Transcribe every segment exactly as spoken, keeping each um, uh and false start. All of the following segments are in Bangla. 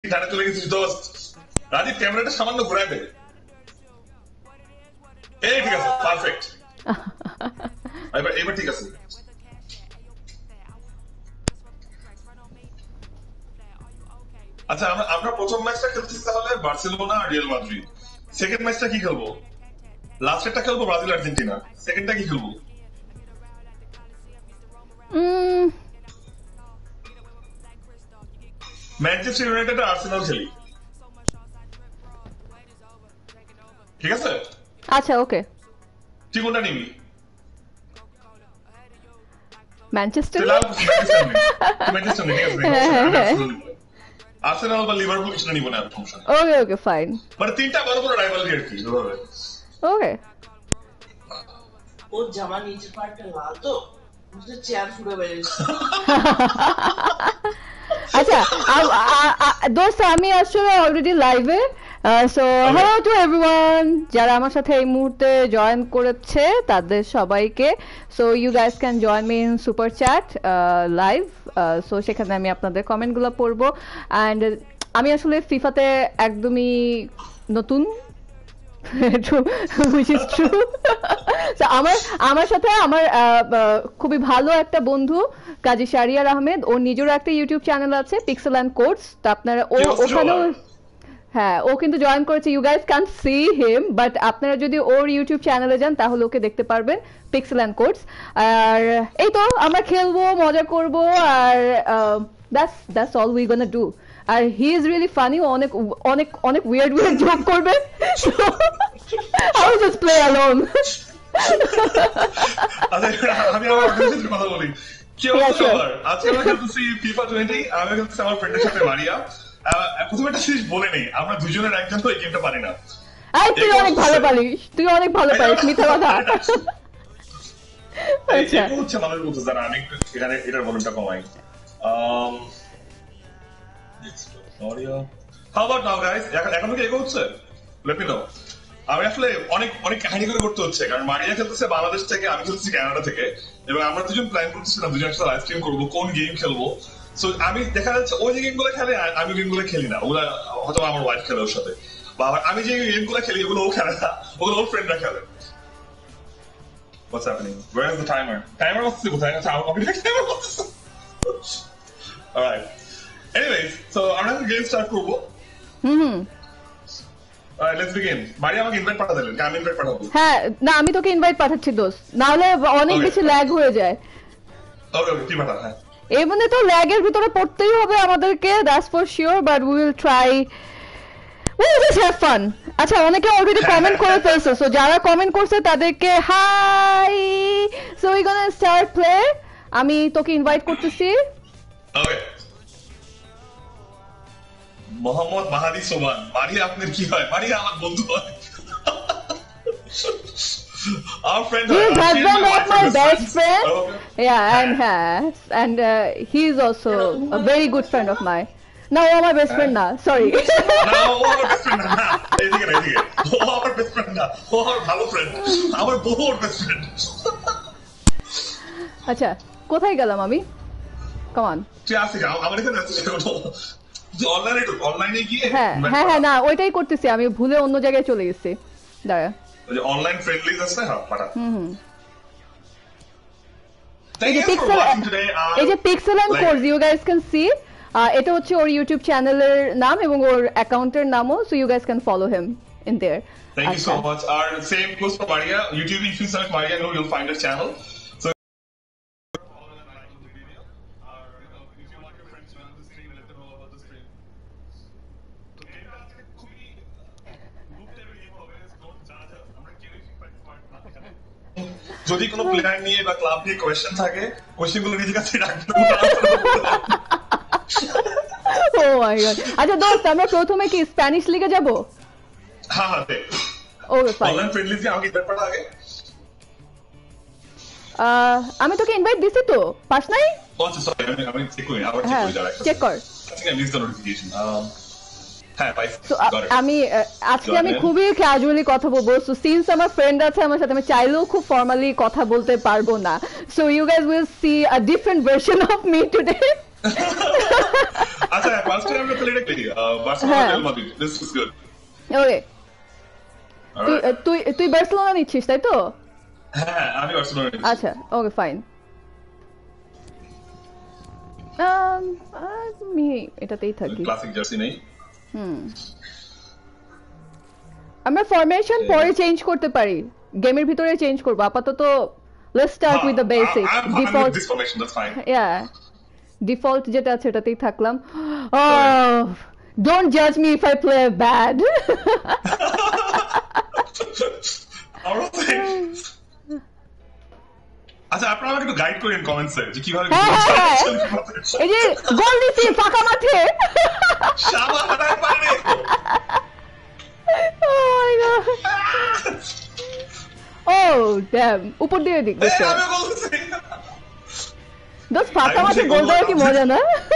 ধারে চলে গেছিস দোস্ত। রাজীব ক্যামেরাটা সামান্য ঘুরাই দে। এই ঠিক আছে, পারফেক্ট। এবার এবার ঠিক আছে। আচ্ছা আমরা আমরা প্রথম ম্যাচটা খেলছি তাহলে বার্সেলোনা আর রিয়াল মাদ্রিদ। সেকেন্ড ম্যাচটা কি খেলবো? লাস্টেরটা খেলবো ব্রাজিল আর্জেন্টিনা। সেকেন্ডটা কি খেলবো? ম্যানচেস্টার ইউনাইটেড আর আর্সেনাল খেলি, ঠিক আছে? আচ্ছা ওকে। তুই কোনটা নিবি? ম্যানচেস্টার ম্যানচেস্টার ঠিক আছে। আর্সেনাল বা লিভারপুল কিছু নিব না, সমস্যা নেই। Okay okay fine. মানে তিনটা বড় বড় রাইভালরি আর কি। ওকে। ওর জামা নিচে পাটটা লাল তো বুঝতে চেয়ার ফুটে বেরিয়েছে। আচ্ছা দোস্ত আমি আসলে অলরেডি লাইভে, সো হ্যালো টু এভরিওয়ান যারা আমার সাথে এই মুহূর্তে জয়েন করেছে তাদের সবাইকে। So you guys can join me in super chat live. So সেখানে আমি আপনাদের কমেন্টগুলো পড়বো। অ্যান্ড আমি আসলে ফিফাতে একদমই নতুন, which is true. So, আমার আমার সাথে আমার খুবই ভালো একটা বন্ধু কাজী শারিয়ার আহমেদ, ওর নিজেরও একটা ইউটিউব চ্যানেল আছে পিক্সেল অ্যান্ড কোডস। তো আপনারা ও ওখানেও, হ্যাঁ ও কিন্তু জয়েন করেছে। You guys can see him, but আপনারা যদি ওর ইউটিউব চ্যানেলে যান তাহলে ওকে দেখতে পারবেন, পিক্সেল অ্যান্ড কোডস। আর এই তো আমরা খেলবো, মজা করব, আর that's that's all we gonna do. আর হি ইজ রিয়েলি ফানি, অনেক অনেক অনেক উইয়ার্ড উইয়ার্ড জোক করবে। I will just play alone. আমি আমার অডিয়েন্সের কথা বলি। কি অবস্থা তোমার? আজকে আমরা খেলতেছি ফিফা টোয়েন্টি। আমি খেলতেছি আমার ফ্রেন্ডের সাথে মারিয়া। প্রথমে একটা জিনিস বলে নেই, আমরা দুজনের একজন তো এই গেমটা পারি না। আই তুই অনেক ভালো পারিস, তুই অনেক ভালো পারিস, মিথ্যা কথা। আচ্ছা হচ্ছে মানুষ বলতে জানা। আমি এখানে এটার ভলিউমটা কমাই। um How about now guys? এখন কি এগো হচ্ছে? Let me know. আমি আসলে অনেক অনেক কাহিনী করে করতে হচ্ছে, কারণ মারিয়া খেলতেছে বাংলাদেশ থেকে, আমি খেলতেছি কানাডা থেকে, এবং আমরা দুজন প্ল্যান করতেছিলাম দুজন একসাথে লাইভ স্ট্রিম করবো, কোন গেম খেলবো। সো আমি দেখা যাচ্ছে ওই যে গেম গুলো খেলে আমি গেম গুলো খেলি না, ওগুলা হয়তো আমার ওয়াইফ খেলে ওর সাথে, বা আমি যে গেম গুলো খেলি ওগুলো ও খেলে না, ওগুলো ওর ফ্রেন্ডরা খেলে। What's happening? Where is the timer? Timer what's the timer? Timer what's the Alright. Anyways, so আমরা গেম স্টার্ট করবো। Hmm Alright, let's begin. মারিয়া আমাকে ইনভাইট পাঠা দিলেন, আমি ইনভাইট পাঠাবো। হ্যাঁ না আমি তোকে ইনভাইট পাঠাচ্ছি দোস্ত, না হলে অনেক বেশি ল্যাগ হয়ে যায়। ওকে ওকে কি পাঠা? হ্যাঁ এই মানে তো ল্যাগের ভিতরে পড়তেই হবে আমাদেরকে, that's for sure, but we will try, we will just have fun. আচ্ছা অনেকে অলরেডি কমেন্ট করে ফেলছে, সো যারা কমেন্ট করছে তাদেরকে hi. So we gonna start play. আমি তোকে ইনভাইট করতেছি। ওকে। মোহাম্মদ মাহাদি সোমান। মারিয়া আপনার কি হয়? মারিয়া আমার বন্ধু হয়। Our friend. His husband is my best friend. Okay. Yeah, and has and uh, he is also a very good friend of mine. No, oh, my best friend now. Sorry. No, oh, my best friend না। এদিকে না, এদিকে। ও আমার বেস্ট ফ্রেন্ড না, ও আমার ভালো ফ্রেন্ড, আমার বহুত বেস্ট ফ্রেন্ড। আচ্ছা কোথায় গেলাম আমি? Come on. তুই আসিস, আমার এখানে আসিস কেন? অনলাইনে তো অনলাইনে গিয়ে হ্যাঁ হ্যাঁ হ্যাঁ না ওইটাই করতেছি, আমি ভুলে অন্য জায়গায় চলে গেছি। দাঁড়া ওই যে অনলাইন ফ্রেন্ডলিজ আছে, হ্যাঁ পাঠা। হুম হুম এই যে পিক্সেল, এই যে pixel and codes you guys can see, এটা হচ্ছে ওর ইউটিউব চ্যানেলের নাম এবং ওর অ্যাকাউন্টের নামও, so you guys can follow him in there. Thank you so much. Our same goes for Maria. YouTube, if you search Maria, you'll find her channel. So যদি কোনো প্লেয়ার নিয়ে বা ক্লাব নিয়ে কোয়েশ্চেন থাকে, কোয়েশ্চেনগুলো নিজের কাছে রাখবেন। Oh my god. আচ্ছা দোস্ত আমরা প্রথমে কি স্প্যানিশ লিগে যাব? হ্যাঁ হ্যাঁ দে। Okay fine. অনলাইন ফ্রেন্ডলি যে আমাকে ইনভাইট পাঠা আগে। আমি তোকে ইনভাইট দিছি তো, পাস নাই? আচ্ছা সরি, আমি আমি চেক করি, আবার চেক করি, দাঁড়া চেক কর। আচ্ছা আমি মিস দ্য নোটিফিকেশন। হ্যাঁ পাই। আমি আজকে আমি খুবই ক্যাজুয়ালি কথা বলবো, সো সিন্স আমার ফ্রেন্ড আছে আমার সাথে, আমি চাইলেও খুব ফর্মালি কথা বলতে পারবো না, so you guys will see a different version of me today. আচ্ছা ফার্স্ট টাইম আমরা তাহলে এটা খেলি বার্সেলোনা হ্যাঁ। Real Madrid this is good okay তুই তুই তুই বার্সেলোনা নিচ্ছিস তাই তো? হ্যাঁ আমি বার্সেলোনা নিচ্ছি। আচ্ছা ওকে ফাইন। আমি এটাতেই থাকি। ক্লাসিক জার্সি নেই। হুম আমরা ফরমেশন পরে চেঞ্জ করতে পারি, গেমের ভিতরে চেঞ্জ করব। আপাতত let's start with the basic default. This formation that's fine. Yeah default যেটা আছে এটাতেই থাকলাম। Oh, don't judge me if I play bad. আচ্ছা আপনারা আমাকে একটু গাইড করেন কমেন্টসে যে কিভাবে হ্যাঁ, হ্যাঁ, এই যে গোল দিছি ফাঁকা মাঠে। শাবা হাঁটায় পারে। Oh my god. Oh damn, উপর দিয়ে দিক এই দিছে। আমি বলছি দোস ফাঁকা I wish মাঠে I গোল could দেওয়া কি look up. মজা না?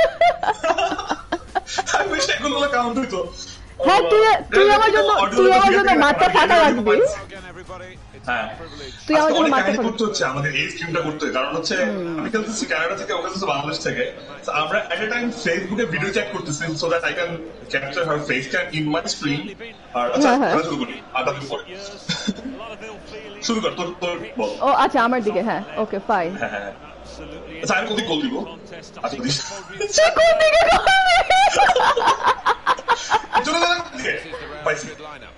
আমি wish I could look count হইতো। হ্যাঁ তুই তুই আমার জন্য তুই আমার জন্য মাথা ফাঁকা রাখবি। হ্যাঁ তুই আমার জন্য অনেক মাথা কাহিনী ফাঁকা। করতে হচ্ছে আমাদের এই স্ট্রিমটা করতে, কারণ হচ্ছে আমি খেলতেছি কানাডা থেকে, ও খেলতেছে বাংলাদেশ থেকে। So আমরা এট এ টাইম ফেসবুকে ভিডিও চ্যাট করতেছি so that I can capture her face cam in my stream. আর আচ্ছা হ্যাঁ, হ্যাঁ। আমরা শুরু করি আধা দিন পরে শুরু কর তোর তোর বল। ও আচ্ছা আমার দিকে, হ্যাঁ ওকে ফাইন। হ্যাঁ হ্যাঁ আচ্ছা আমি কোন দিক গোল দিব? আচ্ছা দিস তুই কোন দিকে গোল দিবি? চলে যা পাইছি।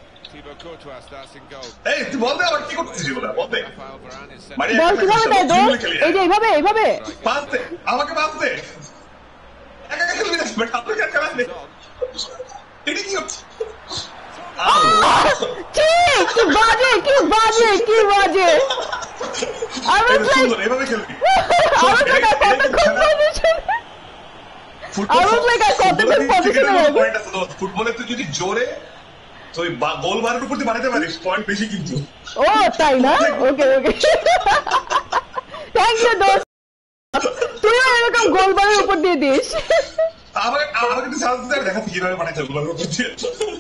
এই তুই বল দে আবার কি করতেছিস এগুলা বল দে। মারিয়া বল কিভাবে দেয় দোস? এই যে এইভাবে এইভাবে। পাস দে আমাকে পাস দে। একা একা খেলবি না বাট আপনাকে খেলা দে। এটা কি হচ্ছে? কি কি বাজে কি বাজে কি বাজে। I was like, সুন্দর এভাবে খেলবি। I was like, I caught the good position. I was like, I caught the good position. ফুটবলে তুই যদি জোরে তুই গোল বারের উপর দিয়ে বানাতে পারিস পয়েন্ট বেশি কিন্তু। ও তাই না? ওকে ওকে থ্যাংক ইউ দোস্ত, তুইও এরকম গোল বারের উপর দিয়ে দিস। আমাকে আমাকে একটু সাহায্য দে, দেখাচ্ছি কিভাবে বানাইতে হবে গোলের উপর দিয়ে।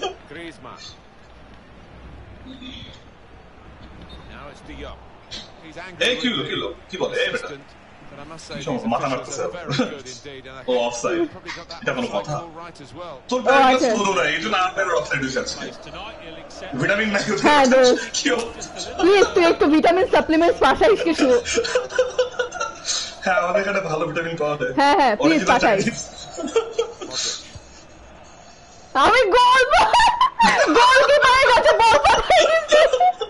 এই কি হলো কি হলো কি বলে এই বেটা মাথা মারতেছে ও অফসাইড, এটা কোনো কথা? তোর প্লেয়ার স্লো না এই জন্য আম্পায়ার অফসাইড হয়েছে আজকে। ভিটামিন নাই হ্যাঁ দোস্ত কি প্লিজ তুই একটু ভিটামিন সাপ্লিমেন্টস পাঠাইস কিছু। হ্যাঁ আমাদের এখানে ভালো ভিটামিন পাওয়া যায়। হ্যাঁ হ্যাঁ প্লিজ পাঠাইস। আমি গোল গোল কি পায়ে গেছে বল পাঠাইছি।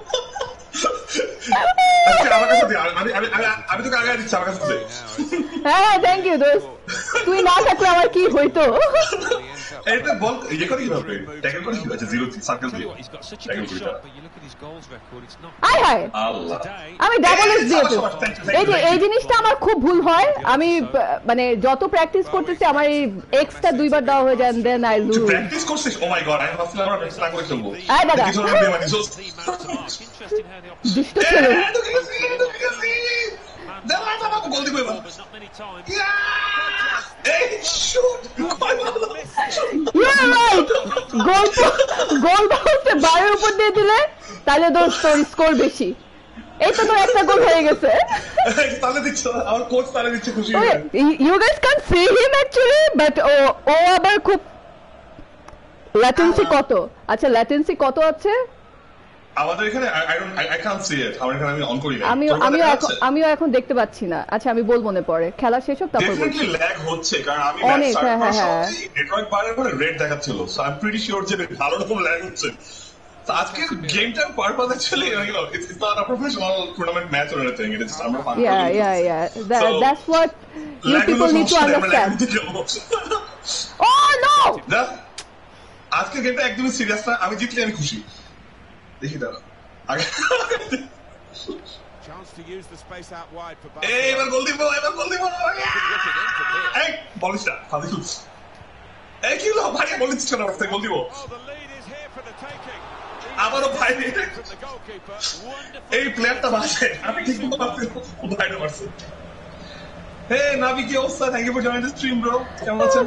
আমার কাছে আমি আমি আমি তোকে আগে দিচ্ছি আমার কাছে। হ্যাঁ থ্যাংক ইউ দোস্ত, তুই না থাকলে আমার কি হইতো। এটা বল ইয়ে করে কিভাবে ট্যাকল করে কি আছে জিরো সার্কেল দিয়ে ট্যাকল করে। আয় হায় আল্লাহ আমি ডাবল এস দিয়েছি। এই যে এই জিনিসটা আমার খুব ভুল হয়, আমি মানে যত প্র্যাকটিস করতেছি আমার এই এক্সটা দুইবার দেওয়া হয়ে যায় দেন আই লুজ। প্র্যাকটিস করছিস? ও মাই গড আমি ভাবছিলাম আমরা প্র্যাকটিস না করে খেলবো। আয় দাদা কিছু না বেমানি জোস দুষ্ট ছেলে। দাঁড়া দাঁড়া গোল দিবো এবার। এই shoot you are right, goal goal বলতে বারের উপর দিয়ে দিলে তাহলে দোস্ত তোর স্কোর বেশি। এই তো তোর একটা গোল হয়ে গেছে। তাহলে দিচ্ছ আমার কোচ তাহলে দিচ্ছে খুশি okay you guys can see him actually but ও ও আবার খুব ল্যাটেন্সি কত? আচ্ছা ল্যাটেন্সি কত আছে আমাদের এখানে? I don't I can't see it. আমার এখানে আমি অন করি না। আমি আমিও এখন আমিও এখন দেখতে পাচ্ছি না। আচ্ছা আমি বলবো না পরে, খেলা শেষ হোক তারপর বলবো। ডেফিনেটলি ল্যাগ হচ্ছে কারণ আমি অনেক, ম্যাচ হ্যাঁ, স্টার্ট হ্যাঁ, করার হ্যাঁ। সময় নেটওয়ার্ক বারের পরে রেড দেখাচ্ছিল। So I am pretty sure যে ভালো রকম ল্যাগ হচ্ছে। তো আজকে গেমটার purpose actually you know it's not a professional tournament match or anything, it is আমরা ফান। Yeah, yeah, yeah. That, So, that's what you people need to understand. Oh no! আজকে গেমটা একদমই সিরিয়াস না, আমি জিতলে আমি খুশি। দেখি দাঁড়া আগে এবার গোল দিব এবার গোল দিব। এই বলিসটা ফাদি খুব এই কি হলো ভাই বলিস কেন রাস্তা গোল দিব আবারও ভাই। এই প্লেয়ারটা বাসে আমি ঠিক মতো পারছি ভাইটা মারছে। হে নাবি কি অবস্থা? Thank you for joining the stream bro, কেমন আছেন?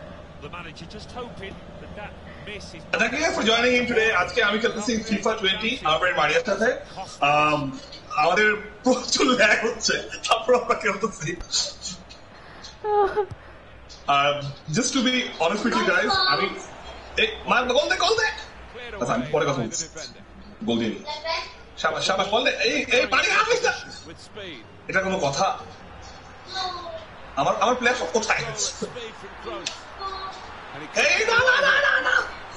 Thank you for joining in today. আজকে আমি খেলতেছি ফিফা টোয়েন্টি আমার মারিয়ার সাথে। আমাদের প্রচুর ল্যাগ হচ্ছে তারপর আমরা খেলতেছি। Just to be honest with you guys, আমি এই মার গোল দে গোল দে। আচ্ছা আমি পরে কথা বলছি। গোল দিন। শাবাশ শাবাশ বল দে। এই এই পানি আমিস না। এটা কোনো কথা? আমার আমার প্লেয়ার সব কোথায়? এই না না না না না।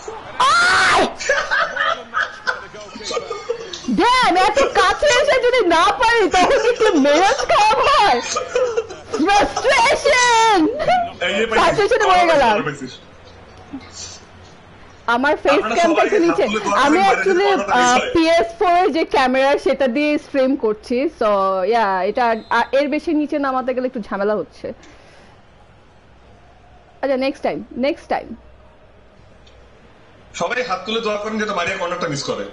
ড্যাম, এত কাছে এসে যদি না পারি তখন কি মেরাজ খারাপ হয়? ফ্রাস্ট্রেশন। কাছে এসে মরে গেলাম। আমার ফেস ক্যামটা নিচে, আমি অ্যাকচুয়ালি পি এস ফোর এর যে ক্যামেরা সেটা দিয়ে স্ট্রিম করছি, সো ইয়া এটা এর বেশি নিচে নামাতে গেলে একটু ঝামেলা হচ্ছে। আচ্ছা নেক্সট টাইম নেক্সট টাইম সবাই হাত তুলে দোয়া করেন যেটা মারিয়া কর্নারটা মিস করে।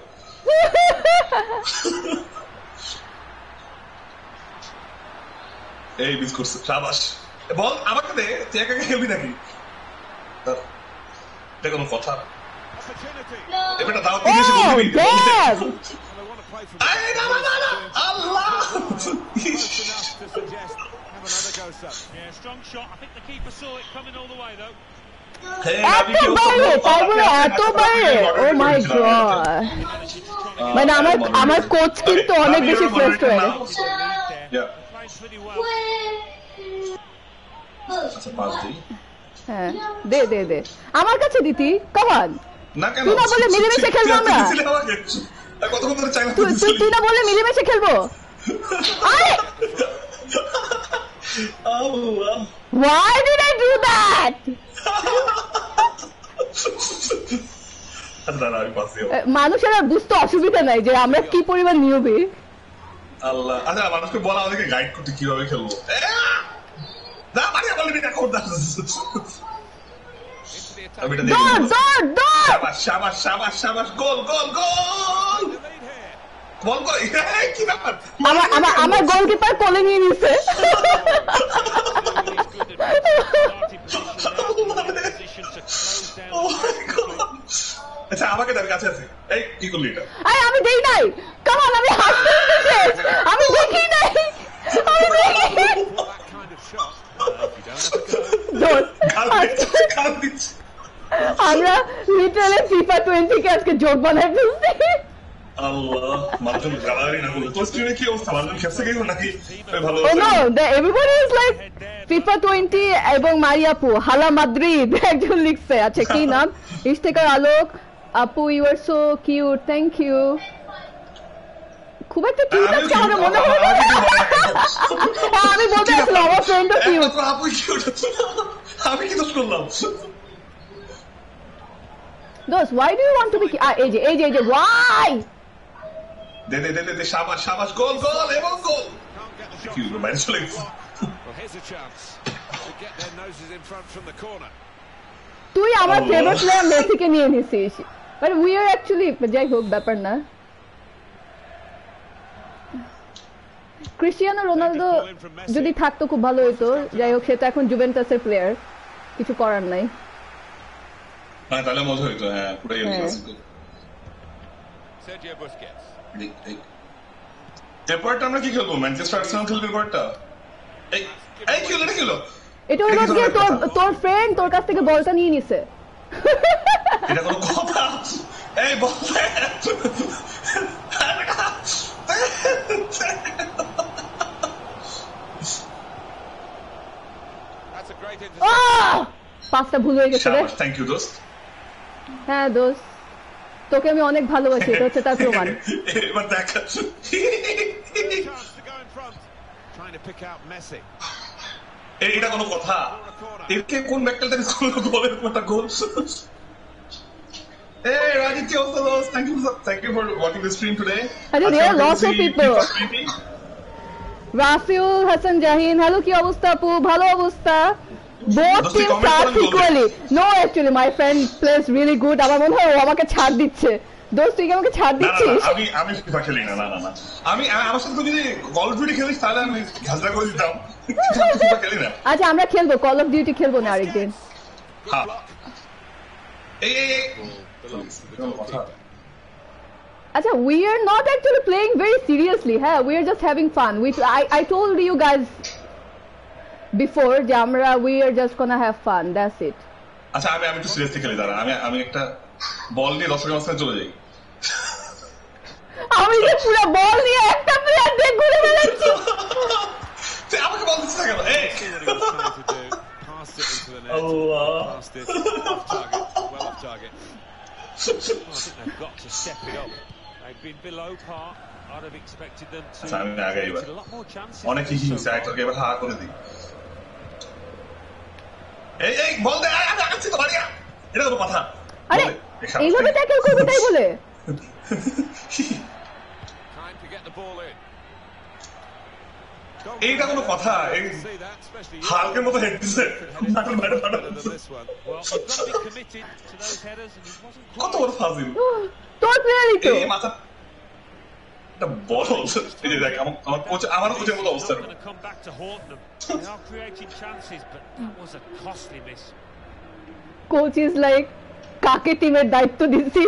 এই মিস করছে। শাবাশ বল আমাকে দে, তুই একা একা খেলবি নাকি? এটা কোনো কথা? এবারে দাও তুই এসে বলবি। এই না না না না আল্লাহ। Yeah, strong shot. I think the keeper saw it coming all the way though. এত বাইরে, তাই বলে এত বাইরে, ও মাই গড। মানে আমার আমার কোচ কিন্তু অনেক বেশি ফ্রাস্ট হয়ে গেছে। হ্যাঁ দে দে দে আমার কাছে দিতি, কামান। তুই না বলে মিলেমিশে খেলবো আমরা, তুই না বলে মিলেমিশে খেলবো। আরে why did I do that? মানুষের আর বুঝতে অসুবিধা নাই যে আমরা কি পরিমাণ নিয়মী। আল্লাহ, আচ্ছা মানুষকে বলা আমাদেরকে গাইড করতে কিভাবে খেলবো। না মানে বলবি না কোন দাস। দৌড় দৌড় দৌড়। শাবাশ শাবাশ শাবাশ শাবাশ, গোল গোল গোল। বল কই কি ব্যাপার? আমার আমার আমার গোলকিপার কোলে নিয়ে নিছে। আচ্ছা আমাকে তার কাছে আছে। এই কি করলি এটা? আরে আমি দেই নাই, কামান আমি হাসতে দিতে, আমি দেখি নাই, আমি দেখি। আমরা লিটারালি ফিফা টোয়েন্টি কে আজকে জোট বানাই ফেলছি। আল্লাহ, মানুষজন গালাগালি না করলে তো স্ক্রিনে কি অবস্থা? মানুষজন খেপসে গেল নাকি? ভালো oh no, the everybody is like FIFA twenty এবং মারিয়াপু হালা মাদ্রিদ একজন লিখছে। আচ্ছা কি নাম? ইশতেকার আলোক আপু, you are so cute, thank you. খুব একটা কিউট আছে আমার মনে হয়। আমি বলতে আসলাম আমার ফ্রেন্ডও কিউট। আপু কিউট, আমি কি দোষ করলাম? দোস্ত, why do you want to be এই যে এই যে এই যে why? দে দে দে দে শাবাশ শাবাশ, গোল গোল এবং গোল। কি হলো বাইরে চলে গেছে। তুই আমার ফেভারিট প্লেয়ার মেসিকে নিয়ে নিছিস, বাট উই আর অ্যাকচুয়ালি, যাই হোক ব্যাপার না। ক্রিস্টিয়ানো রোনালদো যদি থাকতো খুব ভালো হতো, যাই হোক সে তো এখন জুভেন্টাসের প্লেয়ার, কিছু করার নাই। হ্যাঁ তাহলে মজা হইতো। হ্যাঁ পুরাই ক্লাসিক। Sergio Busquets. এরপরটা আমরা কি খেলবো? ম্যানচেস্টার আর্সেনাল খেলবে এরপরটা। এই এই কি হলো? এটা কি হলো? এটা হলো যে তোর তোর ফ্রেন্ড তোর কাছ থেকে বলটা নিয়ে নিছে। এটা কোনো কথা? এই বল That's a great interception. আহ! পাঁচটা ভুল হয়ে গেছে রে। থ্যাংক ইউ দোস্ত। হ্যাঁ দোস্ত, তোকে আমি অনেক ভালোবাসি, এটা হচ্ছে তার প্রমাণ। এবার দেখ Chance to go in front. Trying to pick out Messi. এটা কোনো কথা? একে কোন ব্যাকটেলটা স্কুল গোলের একটা গোল। Hey Raji, কি অবস্থা দোস্ত? Thank you for thank you for watching the stream today. Ajay, there are lots of people. Rafiul Hasan Jahin, hello কি অবস্থা আপু? ভালো অবস্থা। Both teams are equally. No, actually, my friend plays really good. আমার মনে হয় ও আমাকে ছাড় দিচ্ছে। দোস্ত তুই কি আমাকে ছাড় দিচ্ছিস? আমি আমি ফিফা খেলি না, না না না। আমি আমার সাথে যদি কল অফ ডিউটি খেলিস তাহলে আমি ঘাসলা করে দিতাম। ফিফা খেলি না। আচ্ছা আমরা খেলবো, কল অফ ডিউটি খেলবো না আরেকদিন। হ্যাঁ। এই এই এই আচ্ছা, we are not actually playing very seriously. হ্যাঁ, we are just having fun. We I I told you guys before যে আমরা we are just gonna have fun, that's it. আচ্ছা আমি আমি একটু সিরিয়াসলি খেলি, দাঁড়া আমি আমি একটা বল নিয়ে দর্শকের মাঝখানে চলে যাই। আমি যে পুরো বল নিয়ে একটা প্লেয়ার দিয়ে ঘুরে বেড়াচ্ছি। তুই আমাকে বল দিচ্ছিস না কেন? এই Passed it into the net. Allah. Passed it off target, well off target. Well, I think they've got to step it up. They've been below par. I'd have expected them to আচ্ছা আমি আগে এবার create a lot more chances. অনেক হিহি হিংসা একটাকে এবার হার করে দিই। এই এই বল দে, আমি আগাচ্ছি তো মারিয়া। এটা কোনো কথা? আরে এইভাবে ট্যাকল করবে তাই বলে? Trying to get the ball in. এইটা কোনো কথা? এই See that, especially হালকের মতো হেড দিছে। নাটক নাটক নাটক। better than this one. Well, you've got to be committed to those headers, and he wasn't কত quite. বড় ফাজিল। তোর প্লেয়ারই তো। এই মাথা এটা বড়। এই যে দেখ আমার আমার কোচ আমার কোচের মতো অবস্থা। Going to come back to haunt them. They are creating chances, but that was a costly miss. Coach is like কাকে টিমের দায়িত্ব দিছি।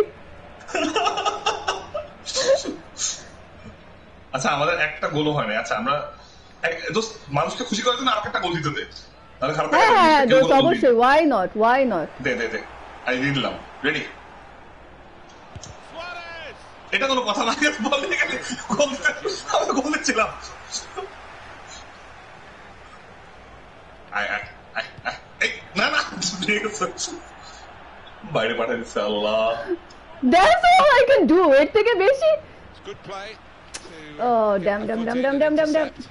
আচ্ছা আমাদের একটা গোলও হয় না। আচ্ছা আমরা এক- দোস্ত মানুষকে খুশি করার জন্য আর একটা গোল দিতে দে, তাহলে খারাপ হ্যাঁ লাগে না। হ্যাঁ কেউ দোস্ত গোল দিই। অবশ্যই, ওয়াই নট ওয়াই নট। দে দে দে আমি দিয়ে দিলাম, রেডি। Suarez! এটা কোনো কথা না, বল দিয়ে গেলে গোল দিতে- আমি গোল দিচ্ছিলাম। আয়, আয়, আয়, আয়। এই, না না ঠিক আছে, বাইরে পাঠিয়ে দিচ্ছে আল্লাহ। That's all I can do, এর থেকে বেশি। It's good play. to, uh, Oh, get damn, the damn, foot damn, in damn, and damn, damn, damn. intercept.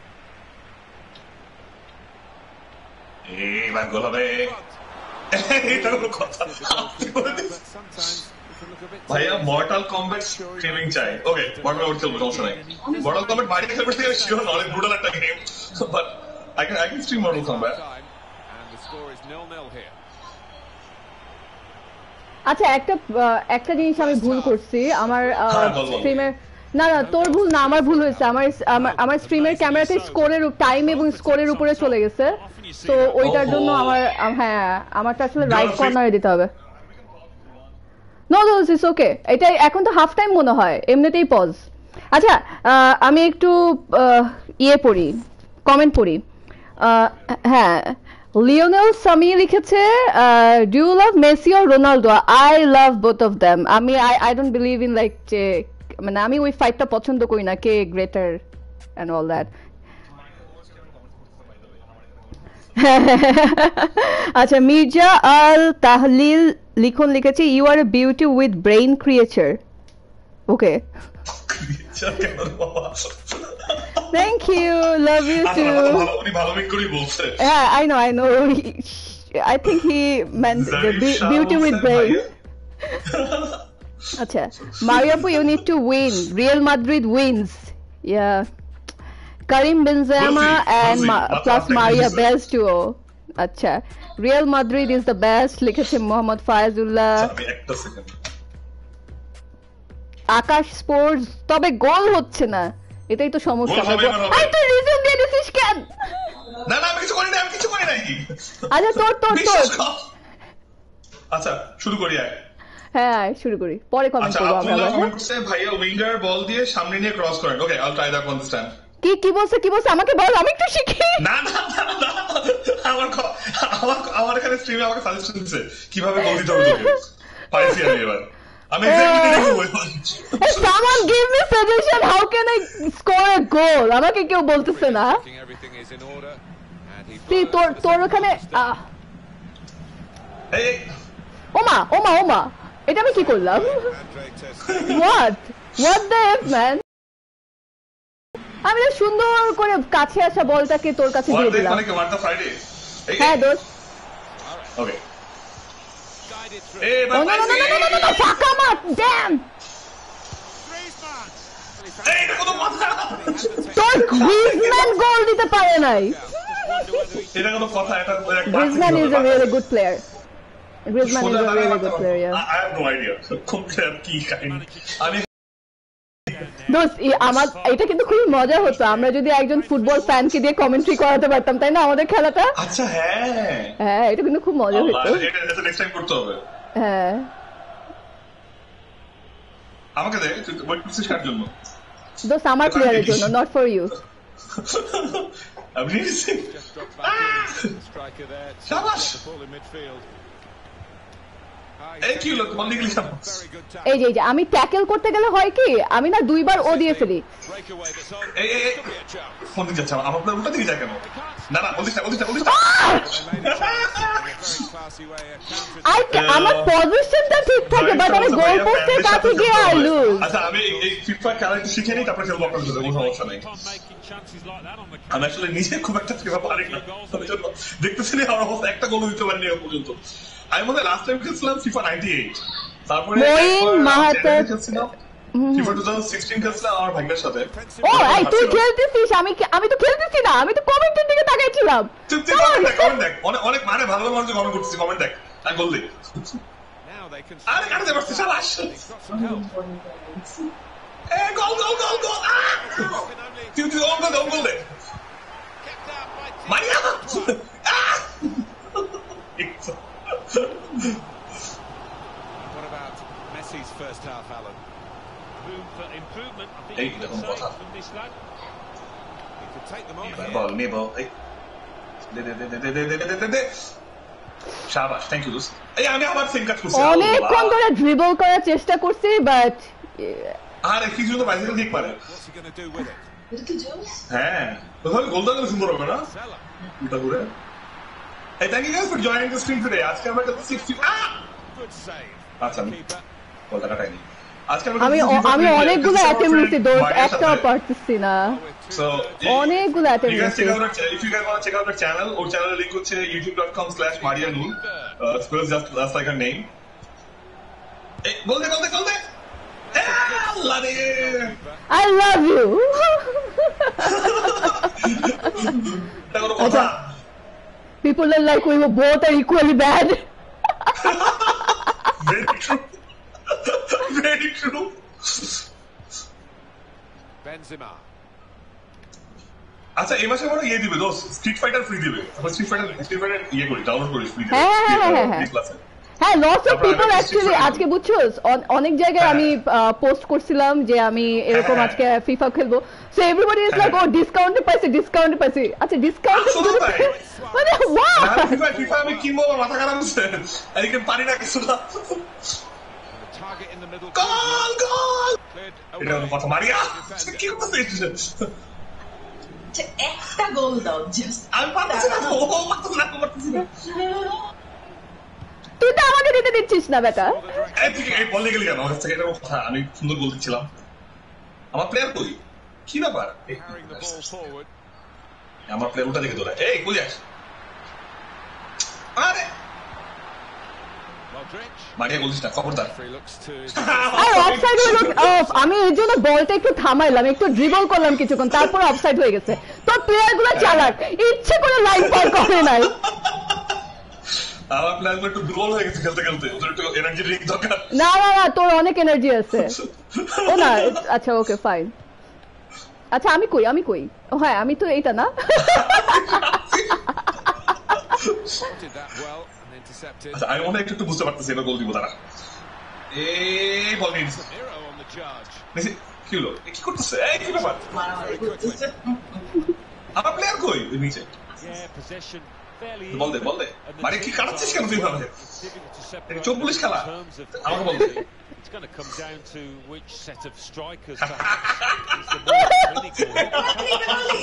এইবার গোল হবে। এটা কোনো কথা? আপনি বলে দিন। But sometimes it can look a bit ভাইয়া মর্টাল কম্ব্যাট স্ট্রিমিং চাই। ওকে মর্টাল কম্ব্যাট খেলবো, সমস্যা নাই। মর্টাল কম্ব্যাট বাইরে খেলবো ঠিক আছে, শিওর না, অনেক ব্রুটাল একটা গেম, but I can I can stream Mortal Kombat. time, and the score is nil nil here. আচ্ছা একটা আহ, একটা জিনিস আমি ভুল করছি আমার হ্যাঁ, বল, বল। স্ট্রিমের। না না তোর ভুল না, আমার ভুল হয়েছে। আমার আমার- আমার স্ট্রিমের ক্যামেরাতে স্কোরের টাইম এবং স্কোরের উপরে চলে গেছে, তো ওইটার জন্য আমার আম- হ্যাঁ আমারটা আসলে রাইট কর্নারে দিতে হবে। নো নো ইটস ওকে, এটা এখন তো হাফ টাইম মনে হয়, এমনিতেই পজ। আচ্ছা আহ, আমি একটু আহ, ইয়ে পড়ি, কমেন্ট পড়ি। আহ, হ্যাঁ লিওনেল সামি লিখেছে do you love Messi or Ronaldo? I love both of them. আমি I I don't believe in like যে মানে আমি ওই ফাইটটা পছন্দ করি না, কে গ্রেটার অ্যান্ড অল দ্যাট। আচ্ছা মির্জা আল তাহলিল লিখন লিখেছে you are a beauty with brain creature. Okay thank you, love you too. উনি ভালো মিক করেই বলছে। Yeah, I know, I know. He- I think he meant the be- beauty with brain. Acha, Mariapu, you need to win. Real Madrid wins. Yeah. Karim Benzema Brazil, and Brazil. Ma- What's plus happening Maria is- best duo. Acha, Real Madrid is the best. লিখেছে মোহাম্মদ ফায়জুল্লাহ। আমি একটা সেকেন্ড। আকাশ স্পোর্টস, তবে গোল হচ্ছে না, এটাই তো সমস্যা। গোল হবে, এবার হবে। আই তুই রিজন দিয়ে দিছিস কেন? না না আমি কিছু করি না, আমি কিছু করি নাই। আচ্ছা তোর তোর তোর বিশ্বাস কর। আচ্ছা শুরু করি আয়। হ্যাঁ শুরু করি, পরে কমেন্ট আচ্ছা করবো আমরা আব্দুল্লাহ আবার, হ্যাঁ? কমেন্ট করছে ভাইয়া উইঙ্গার বল দিয়ে সামনে নিয়ে ক্রস করেন। Okay I will try that one this time. কি কি বলছে কি বলছে আমাকে বল, আমি একটু শিখি। না না না না আমার ক- আমার আমার এখানে স্ট্রিমে আমাকে সাজেশন দিচ্ছে কিভাবে গোল দিতে হবে তোকে। পাইছি আমি এবার, আমি এক্স্যাক্টলি দেখবো এবার। Hey, someone give me suggestion, how can I score a goal? আমাকে কেউ বলতেছে না। Thinking everything is in order, and he তুই fires তোর for তোর the ওখানে second আহ, এই এই, ওমা ওমা ওমা এটা আমি কি করলাম? Andre Ter Stegen. What? What the F man? আমি তো সুন্দর করে কাছে আসা বলটাকে তোর কাছে what দিয়ে day দিলাম। মানে কি what the Friday? এই হ্যাঁ দোস্ত। ওকে Guided through. এই ও না না না না না না ফাঁকা মাঠ, damn. Griezmann. Well, he found এই এটা কত কথা, তোর গ্রিজম্যান গোল দিতে পারে নাই। out. Just wonder whether he এটা কোনো কথা? এটা Griezmann is a really good player. Griezmann is a really good player, yeah. I have no idea কোন প্লেয়ার কি কাহিনী। আমি দোস্ত ই- আমার এটা কিন্তু খুবই মজা হতো আমরা যদি একজন ফুটবল ফ্যানকে দিয়ে কমেন্ট্রি করাতে পারতাম, তাই না আমাদের খেলাটা? আচ্ছা হ্যাঁ হ্যাঁ এটা কিন্তু খুব মজা আল্লাহ, হতো। এটা এটা নেক্সট টাইম করতে হবে। হ্যাঁ আমাকে দে, তুই ওয়েট করছিস কার জন্য? দোস্ত আমার প্লেয়ারের জন্য, not for you. amazing. Just dropped back in. Striker there. Shabash. The ball in midfield. এই কি হলো তোমার লিগলি সাপোর্ট Very good tackle. এই যে এই যে আমি ট্যাকেল করতে গেলে হয় কি আমি না দুইবার ও দিয়ে ফেলি Breakaway that's on. এই এই Could be a chance. Phone দিকে যাচ্ছে আমার প্লেয়ার উল্টা দিকে যায় কেন না না বলিস না বলিস না বলিস না They made a chance in a very classy way. A counter. I আমার পজিশনটা ঠিক থাকে বাট আমি গোল পোস্টের কাছে গিয়ে আই লুজ আচ্ছা আমি এই ফিফা খেলাটা শিখে নিই তারপরে খেলবো আপনাদের সাথে কোনো সমস্যা নেই Keep on making chances like that on the আমি আসলে নিজে খুব একটা ফিফা পারি না দেখতেছি না আমার অবস্থা একটা গোল দিতে পারিনি এখন পর্যন্ত আমি মনে লাস্ট টাইম খেলছিলাম ফিফা নাইনটি এইট তারপরে মঈন মাহাতের খেলছিলাম ফিফা টু থাউজেন্ড সিক্সটিন খেলছিলাম আমার ভাগ্নের সাথে ও এই তুই খেলতেছিস আমি কি- আমি তো খেলতেছি না আমি তো কমেন্টের দিকে তাকাইছিলাম চুপ চুপ কমেন্ট দেখ কমেন্ট দেখ অনেক অনেক মানে ভালো ভালো মানুষ কমেন্ট করতেছি কমেন্ট দেখ আমি গোল দিই Now they can. আরে কাটতে পারছি শাবাশ He's got some help. এ গোল গোল গোল গোল তুই তুই গোল goal goal they Kept out by T. Maria What about Messi's first half, Alan? Room for improvement, I think Hey, you could don't say, bother. from this lad. He could take them on here. বল নে বল এই দে দে দে দে দে দে দে দে দে শাবাশ থ্যাংক ইউ দোস্ত এই আমি আবার সেম কাজ করছি অনেকক্ষণ ধরে ড্রিবল করার চেষ্টা করছি বাট আরে কিছু তো বাইসিকেল ঠিক পারে What's he going to do with it? এটা কি জোস? হ্যাঁ তাহলে গোলটা গেলে সুন্দর হবে না Salah. উল্টা করে এই thank you guys for joining the stream today আজকে আমরা খেলছি ফিফা Good save. আচ্ছা আমি Keeper. গোলটা কাটাইনি আজকে আমরা আমি খেলছি আমি FIFA অনেকগুলো against our অ্যাটেম্প নিছি friend দোস্ত মারিয়ার একটাও সাথে। পারতেছি না With two So, thirds. অনেকগুলো অ্যাটেম্প You guys নিছি check out our, if you guys want to check out our channel, our channel link হচ্ছে youtube dot com slash maria noor. Uh, spells just just like her name. Hey, goal দে গোল দে গোল দে Eh, আল্লাহ রে আই লাভ ইউ এটা কোনো কথা people are like we were both are equally bad very true very true Benzema. আচ্ছা এই মাসে মনে হয় ইয়ে দিবে দোস্ত স্ট্রিট ফাইটার ফ্রি দিবে আমরা স্ট্রিট ফাইটার স্ট্রিট ফাইটার ইয়ে করি ডাউনলোড করি ফ্রি হ্যাঁ, হ্যাঁ, হ্যাঁ, হ্যাঁ। হ্যাঁ লটস অফ তারপর পিপল আমি অ্যাকচুয়ালি Street Fighter- আজকে বুঝছো অন- অনেক জায়গায় হ্যাঁ। আমি পোস্ট করছিলাম যে আমি এরকম হ্যাঁ। আজকে ফিফা খেলবো so everybody is like oh হ্যাঁ। ডিসকাউন্টে পাইছে ডিসকাউন্টে পাইছে আচ্ছা ডিসকাউন্ট আসলেও তাই। মানে ওয়াও ফিফা ফিফা আমি কিনবো আমার মাথা খারাপ হচ্ছে এদিকে পারি না কিছু না The target in the middle. Goal goal Cleared এটা away. কোনো কথা মারিয়া Defender. কি করতেছিস আচ্ছা, একটা গোল দাও জাস্ট আমি পারতেছি না ও পারতেছি না আমি পারতেছি না তুই তো আমাকে দিতে দিচ্ছিস না বেটা এই তুই এই বললে গেলি কেন আমার কাছ থেকে এটা কোনো কথা আমি সুন্দর গোল দিচ্ছিলাম আমার প্লেয়ার কই কি ব্যাপার এই, Carrying the ball forward. আমার প্লেয়ার উল্টা দিকে দৌড়ায় এই কই যাস আরে Modric. মারিয়া গোল দিস না খবরদার Referee looks to his. আর অফসাইড হলো অফ আমি এর জন্য বলটা একটু থামাইলাম একটু ড্রিবল করলাম কিছুক্ষণ তারপর অফসাইড হয়ে গেছে তোর প্লেয়ার গুলো চালাক ইচ্ছে করে লাইন পার করে নাই আমার প্লেয়ার একটু দুর্বল হয়ে গেছে খেলতে খেলতে ওদের একটু এনার্জি ড্রিঙ্ক দরকার না না না তোর অনেক এনার্জি আছে ও না আচ্ছা ওকে ফাইন আচ্ছা আমি কই আমি কই ও হ্যাঁ আমি তো এইটা না Spotted that well and intercepted. আচ্ছা আমি মনে হয় একটু একটু বুঝতে পারতেছি এবার গোল দিব তারা এই বল নিয়ে নিছে। Miro on the charge. নিছে, কি হলো এ কি করতেছে এই কি ব্যাপার মারামারি করতেছে আমার প্লেয়ার কই ওই নিচে Yeah, possession fairly ball they even, ball they and the মারিয়া কি team কাটাচ্ছিস কেন তুই ভাবে it's difficult to separate চোখ পুলিশ খেলা in terms of আমাকে বল দে quality. It's going to come down to which set of strikers perhaps is the more clinical.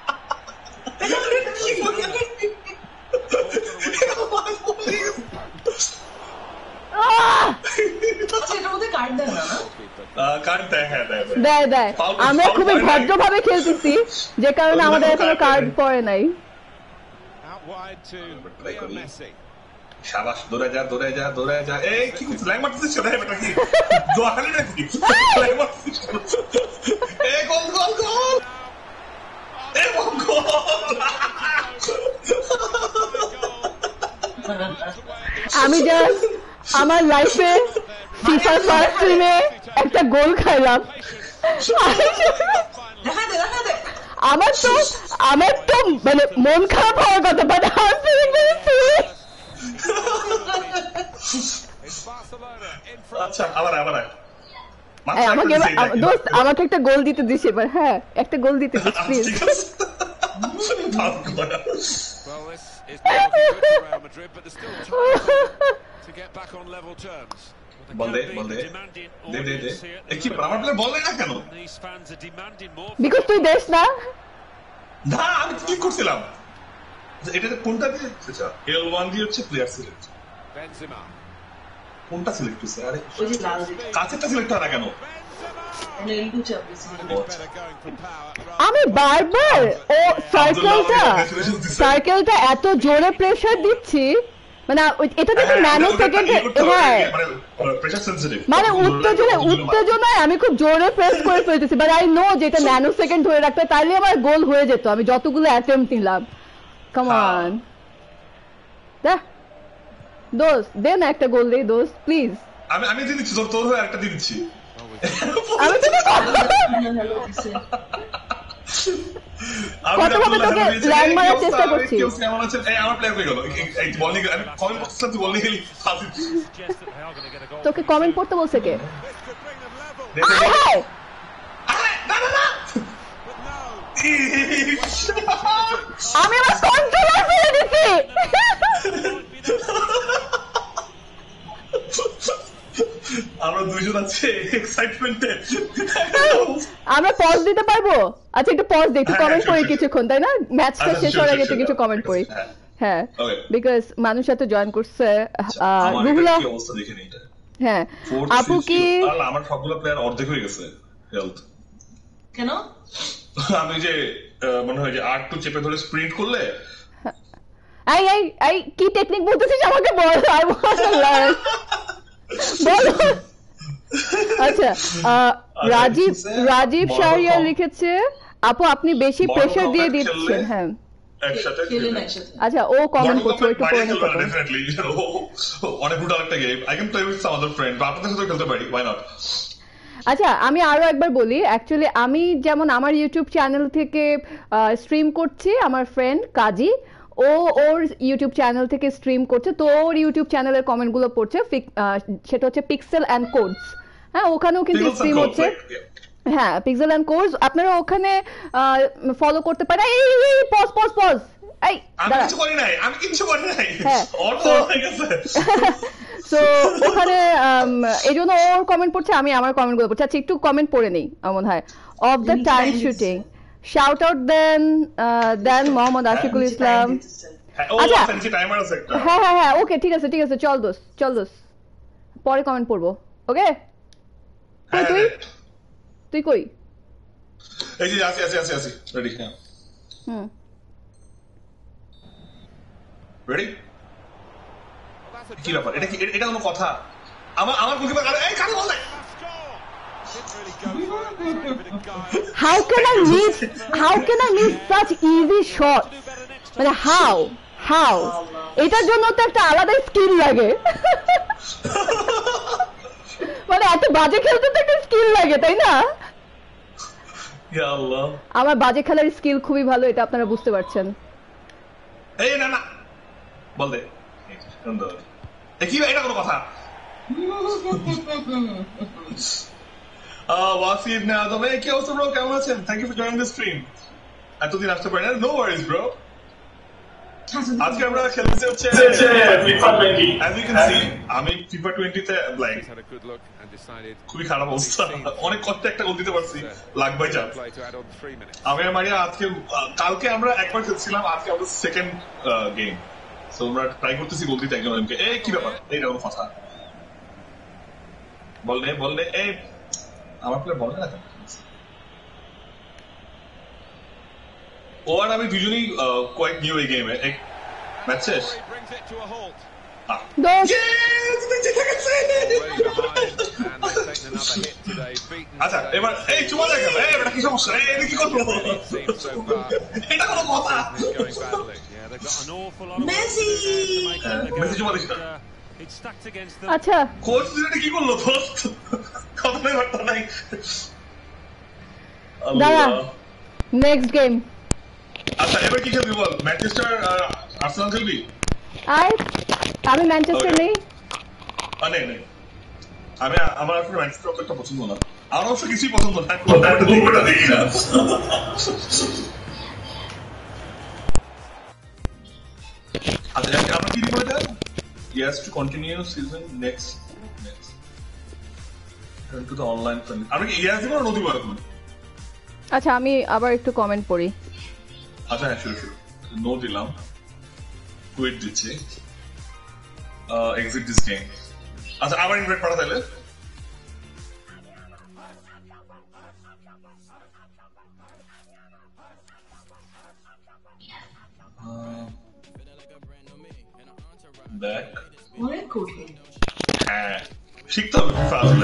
আহ! সেটার মধ্যে কার্ড দেন না না? আহ, কার্ড দেয় হ্যাঁ দেয় দেয়। দেয় দেয় Foul- আমরা foul খুবই করে নাই। ভদ্রভাবে খেলতেছি যে কারণে ওদের আমাদের কোনো এখনো card কার্ড নেই। পড়ে নাই Out wide to Try Leo করি। Messi. শাবাশ দৌড়ে যা দৌড়ে যা দৌড়ে যা এই কি করছিস ল্যাং মারতেছিস কেন এই বেটা কি দোয়া খালি নাকি ল্যাং মারতেছিস কেন? এই গোল গোল গোল এই গোল গোল আমি জাস্ট আমার লাইফে ফিফার ফার্স্ট টিমে একটা গোল খাইলাম দেখা দে দেখা দে আমার তো আমার তো মানে মন খারাপ হওয়ার কথা but I am feeling very sweet It's Barcelona in front. আচ্ছা আবার আয়, আবার আয়। এই, মাথা আমাকে একটু এবার- দিছে, এই দোস্ত আমাকে একটা গোল দিতে দিস এবার হ্যাঁ একটা গোল দিতে দিস আচ্ছা, প্লিজ ঠিক আছে Well, this is not looking good for Real Madrid, but there's still time to, to get back on level terms. বল দে বল দে দে দে দে এই কি আমার প্লেয়ার বল না কেন These fans are demanding more. Because তুই দেশ না না আমি ক্লিক করছিলাম এটাতে কোনটা দিয়ে আচ্ছা এল ওয়ান দিয়ে হচ্ছে প্লেয়ার সিলেক্ট Benzema. কোনটা সিলেক্ট হইছে আরে ওই যে লাল দিকে কাছেরটা সিলেক্ট হয় না কেন নেলটু চাপে Better going for power. আমি বারবার ও সার্কেলটা সার্কেলটা এত জোরে প্রেসার দিচ্ছি মানে ওই- এটা থেকে ন্যানো সেকেন্ড হ্যাঁ প্রেসার সেনসিটিভ মানে উত্তেজনা উত্তেজনায় আমি খুব জোরে প্রেস করে ফেলতেছি বাট আই নো যে এটা ন্যানো সেকেন্ড ধরে রাখতে তাইলে আমার গোল হয়ে যেত আমি যতগুলো অ্যাটেম্প্ট নিলাম কাম অন দেখ দোস্ত দে না একটা গোল দে দোস্ত প্লিজ আমি আমি দিয়ে দিচ্ছি তোর তোর হয়ে একটা দিয়ে দিচ্ছি আমি তোকে হ্যালো দিছে আমি কতভাবে তোকে ল্যান্ড মারার চেষ্টা করছি কেমন আছে এই আমার প্লেয়ার হয়ে গেল এই বল নিয়ে আমি কমেন্ট বক্সে তুই বল নিয়ে গেলি হাসি Suggest that they are going to get a goal. তোকে কমেন্ট করতে বলছে কে This could bring them level. আয় হায়! না না না But no. আমি আমার কন্ট্রোলার ফেলে দিছি আমরা দুইজন আছে এক্সাইটমেন্টে আমরা পজ দিতে পারবো আচ্ছা একটু পজ দিই একটু হ্যাঁ, কমেন্ট sure, পড়ি sure. কিছুক্ষণ তাই না ম্যাচটা আচ্ছা, শেষ sure, হওয়ার sure, আগে একটু sure, কিছু sure. কমেন্ট পড়ি হ্যাঁ। হ্যাঁ Okay. বিকজ মানুষ এত জয়েন করছে আহ, আমার রুহুলা এটা কি অবস্থা দেখে নি এটা হ্যাঁ আপু কি আল্লাহ আমার সবগুলো প্লেয়ার অর্ধেক হয়ে গেছে হেলথ কেন আমি যে আহ, মনে হয় যে আর টু চেপে ধরে স্প্রিন্ট করলে আই আই আই কি টেকনিক বলতেছিস আমাকে বল আই ওয়ান্ট টু লার্ন বল আচ্ছা আহ, রাজীব রাজীব বড় শাহরিয়ার কম। লিখেছে আপু আপনি বেশি বড় প্রেসার দিয়ে combat দিচ্ছেন খেললে- হ্যাঁ একসাথে খেলেন একসাথে আচ্ছা ও কমেন্ট করছে একটু পরে নিতে পারবো ডেফিনেটলি অনেক ব্রুটাল একটা game I can play with some other friend আপনাদের সাথে খেলতে পারি ওয়াই নট আচ্ছা আমি আরো একবার বলি অ্যাকচুয়ালি আমি যেমন আমার ইউটিউব চ্যানেল থেকে স্ট্রিম করছি আমার ফ্রেন্ড কাজী ও ওর ইউটিউব চ্যানেল থেকে স্ট্রিম করছে তো ওর ইউটিউব চ্যানেলের কমেন্টগুলো পড়ছে ফিক- আহ, সেটা হচ্ছে পিক্সেল অ্যান্ড কোডস হ্যাঁ ওখানেও কিন্তু স্ট্রিম হচ্ছে হ্যাঁ পিক্সেল অ্যান্ড কোডস আপনারা ওখানে ফলো করতে পারেন এই পজ পজ পজ এই আমি দাঁড়া কিছু করি নাই আমি কিছু করি নাই হ্যাঁ, অর্থ তো- হয়ে গেছে তো ওখানে এই জন্য ওর কমেন্ট পড়ছে আমি আমার কমেন্ট গুলো পড়ছি আচ্ছা একটু কমেন্ট পড়ে নেই আমার মনে হয় of the time shooting shout out then then Mohammad Ashikul Islam হ্যাঁ, ও আচ্ছা। ফ্যান্সি টাইমার আছে একটা হ্যাঁ হ্যাঁ হ্যাঁ ওকে ঠিক আছে ঠিক আছে চল দোস চল দোস পরে কমেন্ট পড়বো ওকে কই তুই তুই কই এই যে আসি আসি আসি আসি রেডি হ্যাঁ হুম রেডি কি ব্যাপার এটা কি এটা কোনো কথা আমার আমার গোলকিপার এই কাকে বল নাই how can I miss how can I miss such easy shot মানে how how এটার জন্য তো একটা আলাদা স্কিল লাগে মানে এত বাজে খেলতে তো একটা স্কিল লাগে তাই না ইয়া আল্লাহ আমার বাজে খেলার স্কিল খুবই ভালো এটা আপনারা বুঝতে পারছেন এই না না বল দে সুন্দর এই কি এটা কোনো কথা আহ ওয়াসিফ না আদম এই কি অবস্থা ব্রো কেমন আছেন thank you for joining the stream এতদিন আসতে পারেন নো ওয়ারিজ ব্রো আজকে আমরা খেলতে হচ্ছে FIFA twenty as you can see আমি ফিফা টোয়েন্টি তে like He's had a good look and decided খুবই খারাপ অবস্থা অনেক কষ্টে একটা গোল দিতে পারছি luck by chance play to add on three minutes. আমি আর মারিয়া আজকে আহ, কালকে আমরা একবার খেলছিলাম আজকে আমাদের সেকেন্ড গেম সো আমরা ট্রাই করতেছি গোল দিতে একজন একজনকে এই কি ব্যাপার এইটা কোনো কথা বল নে বল নে এই আমার প্লেয়ার বল না কেন ও আর আমি দুজনেই কোয়াইট নিউ এই গেমে এক ম্যাচ শেষ He brings it to a halt. আহ, দোস্ত Yes! তুমি জিতে গেছে! Way behind and they've taken another hit today. Beaten আচ্ছা today. এবার এই চুমা দেখা এই এটা কি সমস্যা এই এটা কি করবো It seems so far. এটা কোনো কথা It's going badly. Yeah, they've got an awful lot of Messi! work to do to make them the Messi goal, চুমা but, দিস না। uh, it's stacked against them. আচ্ছা কোচ এটা কি করলো দোস্ত কথা নাই বার্তা নাই দাঁড়া। আল্লাহ। নেক্সট গেম আচ্ছা এবার কি খেলবি বল ম্যানচেস্টার আর্সেনাল খেলবি আই আমি ম্যানচেস্টার Okay. নেই আ, নেই নেই আমি আমার আসলে ম্যানচেস্টার অতটা পছন্দ না আমার অবশ্য কিছুই পছন্দ না ওটা দেখি না yes to continue season next next turn to the online friend আমি কি yes দিব না no দিব এখন আচ্ছা আমি আবার একটু কমেন্ট পড়ি আচ্ছা হ্যাঁ শুরু শুরু no দিলাম কুইট দিচ্ছি এক্সিট দিস গেম আচ্ছা আবার ইনভাইট করা তাহলে দেখ অনেক কঠিন হ্যাঁ শিখতে হবে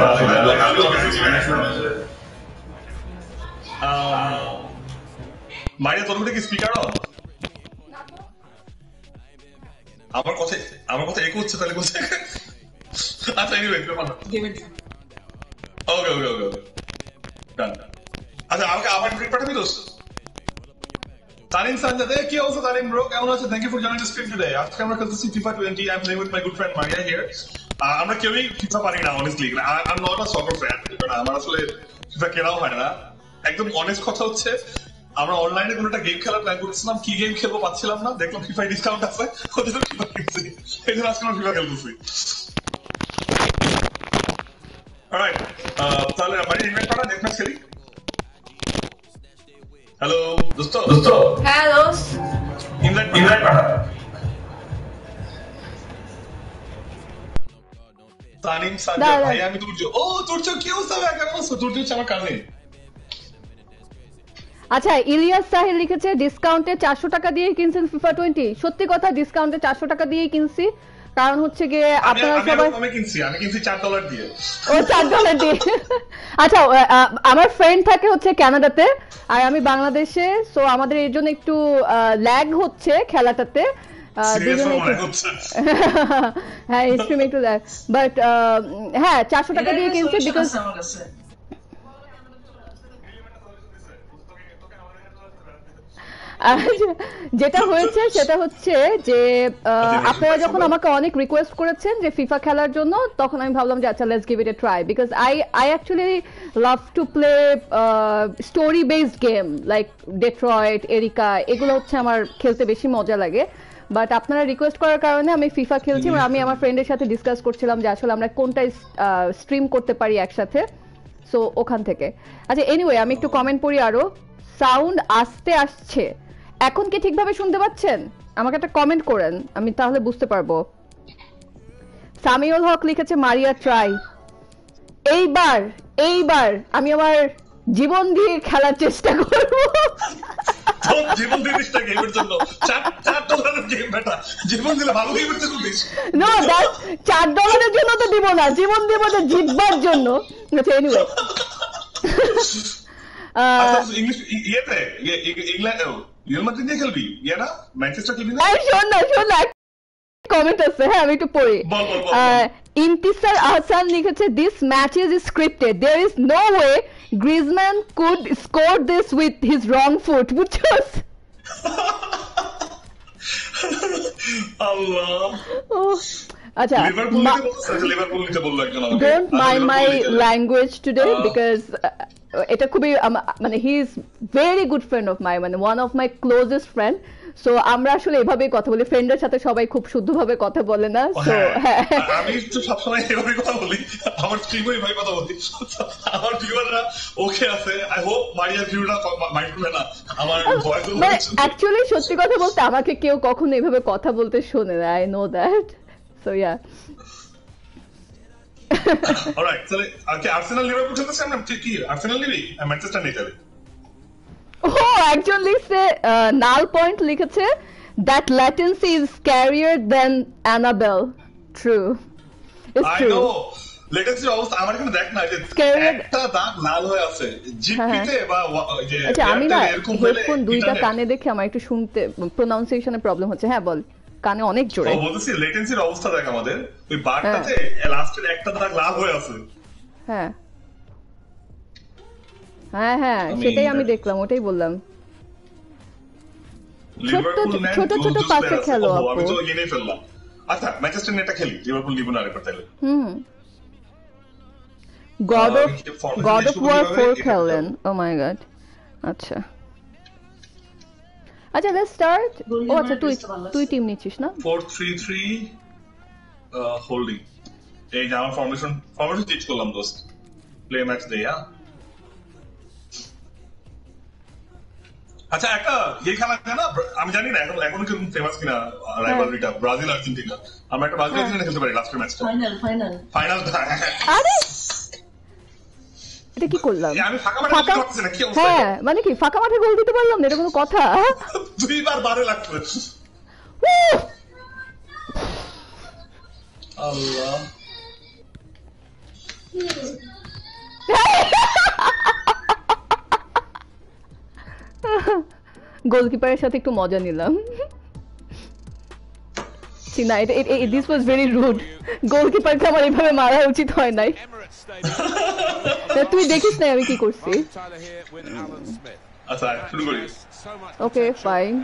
মারিয়া তোর কি স্পিকার অন আমার কথা আমার কথা একো হচ্ছে তাহলে কোথায় আচ্ছা এনিওয়ে গেমের ওকে ওকে ওকে ওকে ডান আচ্ছা আমাকে আবার ইনভাইট পাঠাবি দোস্ত তানিম সানজাদে কি অবস্থা তানিম ব্রো কেমন আছো thank you for joining the stream today আজকে আমরা খেলতেছি FIFA twenty I am playing with my good friend Maria here আমরা কেউই ফিফা পারি না honestly I am not a soccer fan কারণ আমার আসলে ফিফা খেলাও হয় না একদম অনেস্ট কথা হচ্ছে আমরা অনলাইনে কোনো একটা গেম খেলার প্ল্যান করছিলাম কি গেম খেলবো পাচ্ছিলাম না দেখলাম ফিফায় ডিসকাউন্ট আছে ওদের ফিফা খেলছি এই জন্য আজকে আমরা ফিফা খেলতেছি অলরাইট তাহলে মারিয়া ইনভাইট করা নেক্সট ম্যাচ খেলি হ্যালো দোস্ত দোস্ত হ্যালো ইনভাইট ইনভাইট পাঠা তানিম সানজাদ ভাই আমি তুর্য ও তুর্য কি অবস্থা ভাই কেমন আছো তুর্য হচ্ছে আমার কানে আচ্ছা ইলিয়াস সাহিল লিখেছে ডিসকাউন্টে চারশো টাকা দিয়ে কিনছেন ফিফা টোয়েন্টি সত্যি কথা ডিসকাউন্টে চারশো টাকা দিয়েই কিনছি কারণ হচ্ছে গিয়ে আপনারা সবাই আমি কিনছি আমি কিনছি চার ডলার দিয়ে ও চার ডলার দিয়ে আচ্ছা আমার ফ্রেন্ড থাকে হচ্ছে কানাডাতে আর আমি বাংলাদেশে সো আমাদের এর জন্য একটু ল্যাগ হচ্ছে খেলাটাতে দুজনে হ্যাঁ স্ট্রিম একটু ল্যাগ বাট হ্যাঁ চারশো টাকা দিয়ে কিনছি বিকজ যেটা হয়েছে সেটা হচ্ছে যে আপনারা যখন আমাকে অনেক রিকোয়েস্ট করেছেন যে ফিফা খেলার জন্য তখন আমি ভাবলাম যে আচ্ছা let's give it a try because I I actually love to play story based game like Detroit Erica এগুলো হচ্ছে আমার খেলতে বেশি মজা লাগে বাট আপনারা রিকোয়েস্ট করার কারণে আমি ফিফা খেলছি এবং আমি আমার ফ্রেন্ডের সাথে ডিসকাস করছিলাম যে আসলে আমরা কোনটা স্ট্রিম করতে পারি একসাথে সো ওখান থেকে আচ্ছা এনিওয়ে আমি একটু কমেন্ট পড়ি আরো সাউন্ড আসতে আসছে এখন কি ঠিকভাবে শুনতে পাচ্ছেন আমাকে একটা কমেন্ট করেন আমি তাহলে বুঝতে পারবো সামিউল হক লিখেছে মারিয়া ট্রাই এইবার এইবার আমি আমার জীবন দিয়ে খেলার চেষ্টা করব জীবন দিয়ে চেষ্টা গেমের জন্য চার ডলারের গেম বেটা জীবন দিলে ভালো গেমের জন্য দিস নো দ্যাট চার ডলারের জন্য তো দিব না জীবন দেব তো জিতবার জন্য আচ্ছা এনিওয়ে ইংলিশ ইয়েতে ইংল্যান্ড রিয়াল মাদ্রিদ দিয়ে খেলবি ইয়া না ম্যানচেস্টার খেলবি না এই শোন না শোন না কমেন্ট আছে হ্যাঁ আমি একটু পড়ি ইন্তিসার আহসান লিখেছে this match is scripted there is no way Griezmann could score this with his wrong foot বুঝছস আল্লাহ আচ্ছা লিভারপুল নিতে বলছে লিভারপুল নিতে বলল একজন আমাকে don't mind my language today because এটা খুবই মানে he is very good friend of my মানে one of my closest friend so আমরা আসলে এভাবেই কথা বলি ফ্রেন্ডের সাথে সবাই খুব শুদ্ধভাবে কথা বলে না সো আমি তো সবসময় এভাবে কথা বলি আমার স্ট্রিমে ভাই কথা বলি আমার ভিউয়াররা ওকে আছে আই হোপ মারিয়ার ভিউরা মাইন্ড করবে না আমার ভয়েস মানে অ্যাকচুয়ালি সত্যি কথা বলতে আমাকে কেউ কখনো এভাবে কথা বলতে শোনে না I know that so yeah alright তাহলে আজকে আর্সেনাল লিভারপুল খেলতেছে আমরা কি আর্সেনাল নিবি ম্যানচেস্টার নিতে হবে ও একজন লিখছে নাল পয়েন্ট লিখেছে that latency is scarier than Annabelle true it's I true no latest অবস্থা আমার এখানে দেখ না যে একটা দাগ লাল হয়ে আছে জিপিতে বা যে আচ্ছা আমি না এরকম হেডফোন দুইটা কানে দেখে আমার একটু শুনতে প্রোনাউন্সিয়েশনে প্রবলেম হচ্ছে হ্যাঁ বল কানে অনেক জোরে বলতেছি লেটেন্সির অবস্থা দেখ আমাদের ওই বারটাতে লাস্টের একটা দাগ লাল হয়ে আছে হ্যাঁ হ্যাঁ হ্যাঁ সেটাই আমি দেখলাম ওটাই বললাম ছোট ছোট ছোট পাশে খেলো আপু আমি তো জেনে ফেললাম আচ্ছা ম্যানচেস্টার নেটা খেলি লিভারপুল লিবো না আরেকবার তাহলে হুম God of God of War four খেললেন ও মাই গড আচ্ছা আচ্ছা লেটস স্টার্ট ও আচ্ছা তুই তুই টিম নিচ্ছিস না four three three হোল্ডিং এই যে আমার ফর্মেশন ফর্মেশন চেঞ্জ করলাম দোস্ত প্লে ম্যাচ দেই হ্যাঁ আচ্ছা একটা ইয়ে খেলা আছে না আমি জানি না এখন এখন কি ফেমাস কিনা রাইভালরিটা ব্রাজিল আর্জেন্টিনা আমরা একটা ব্রাজিল আর্জেন্টিনা খেলতে পারি লাস্টের ম্যাচটা ফাইনাল ফাইনাল ফাইনাল আরে এটা কি করলাম আমি ফাঁকা মাঠে ফাঁকা করতেছি না কি অবস্থা হ্যাঁ মানে কি ফাঁকা মাঠে গোল দিতে পারলাম না এটা কোনো কথা দুইবার বারে লাগছে আল্লাহ গোলকিপারের সাথে একটু মজা নিলাম না এটা দিস ওয়াজ ভেরি রুড গোলকিপারকে আমার এইভাবে মারা উচিত হয় নাই তুই দেখিস না আমি কি করছি আচ্ছা শুরু করি ওকে ফাইন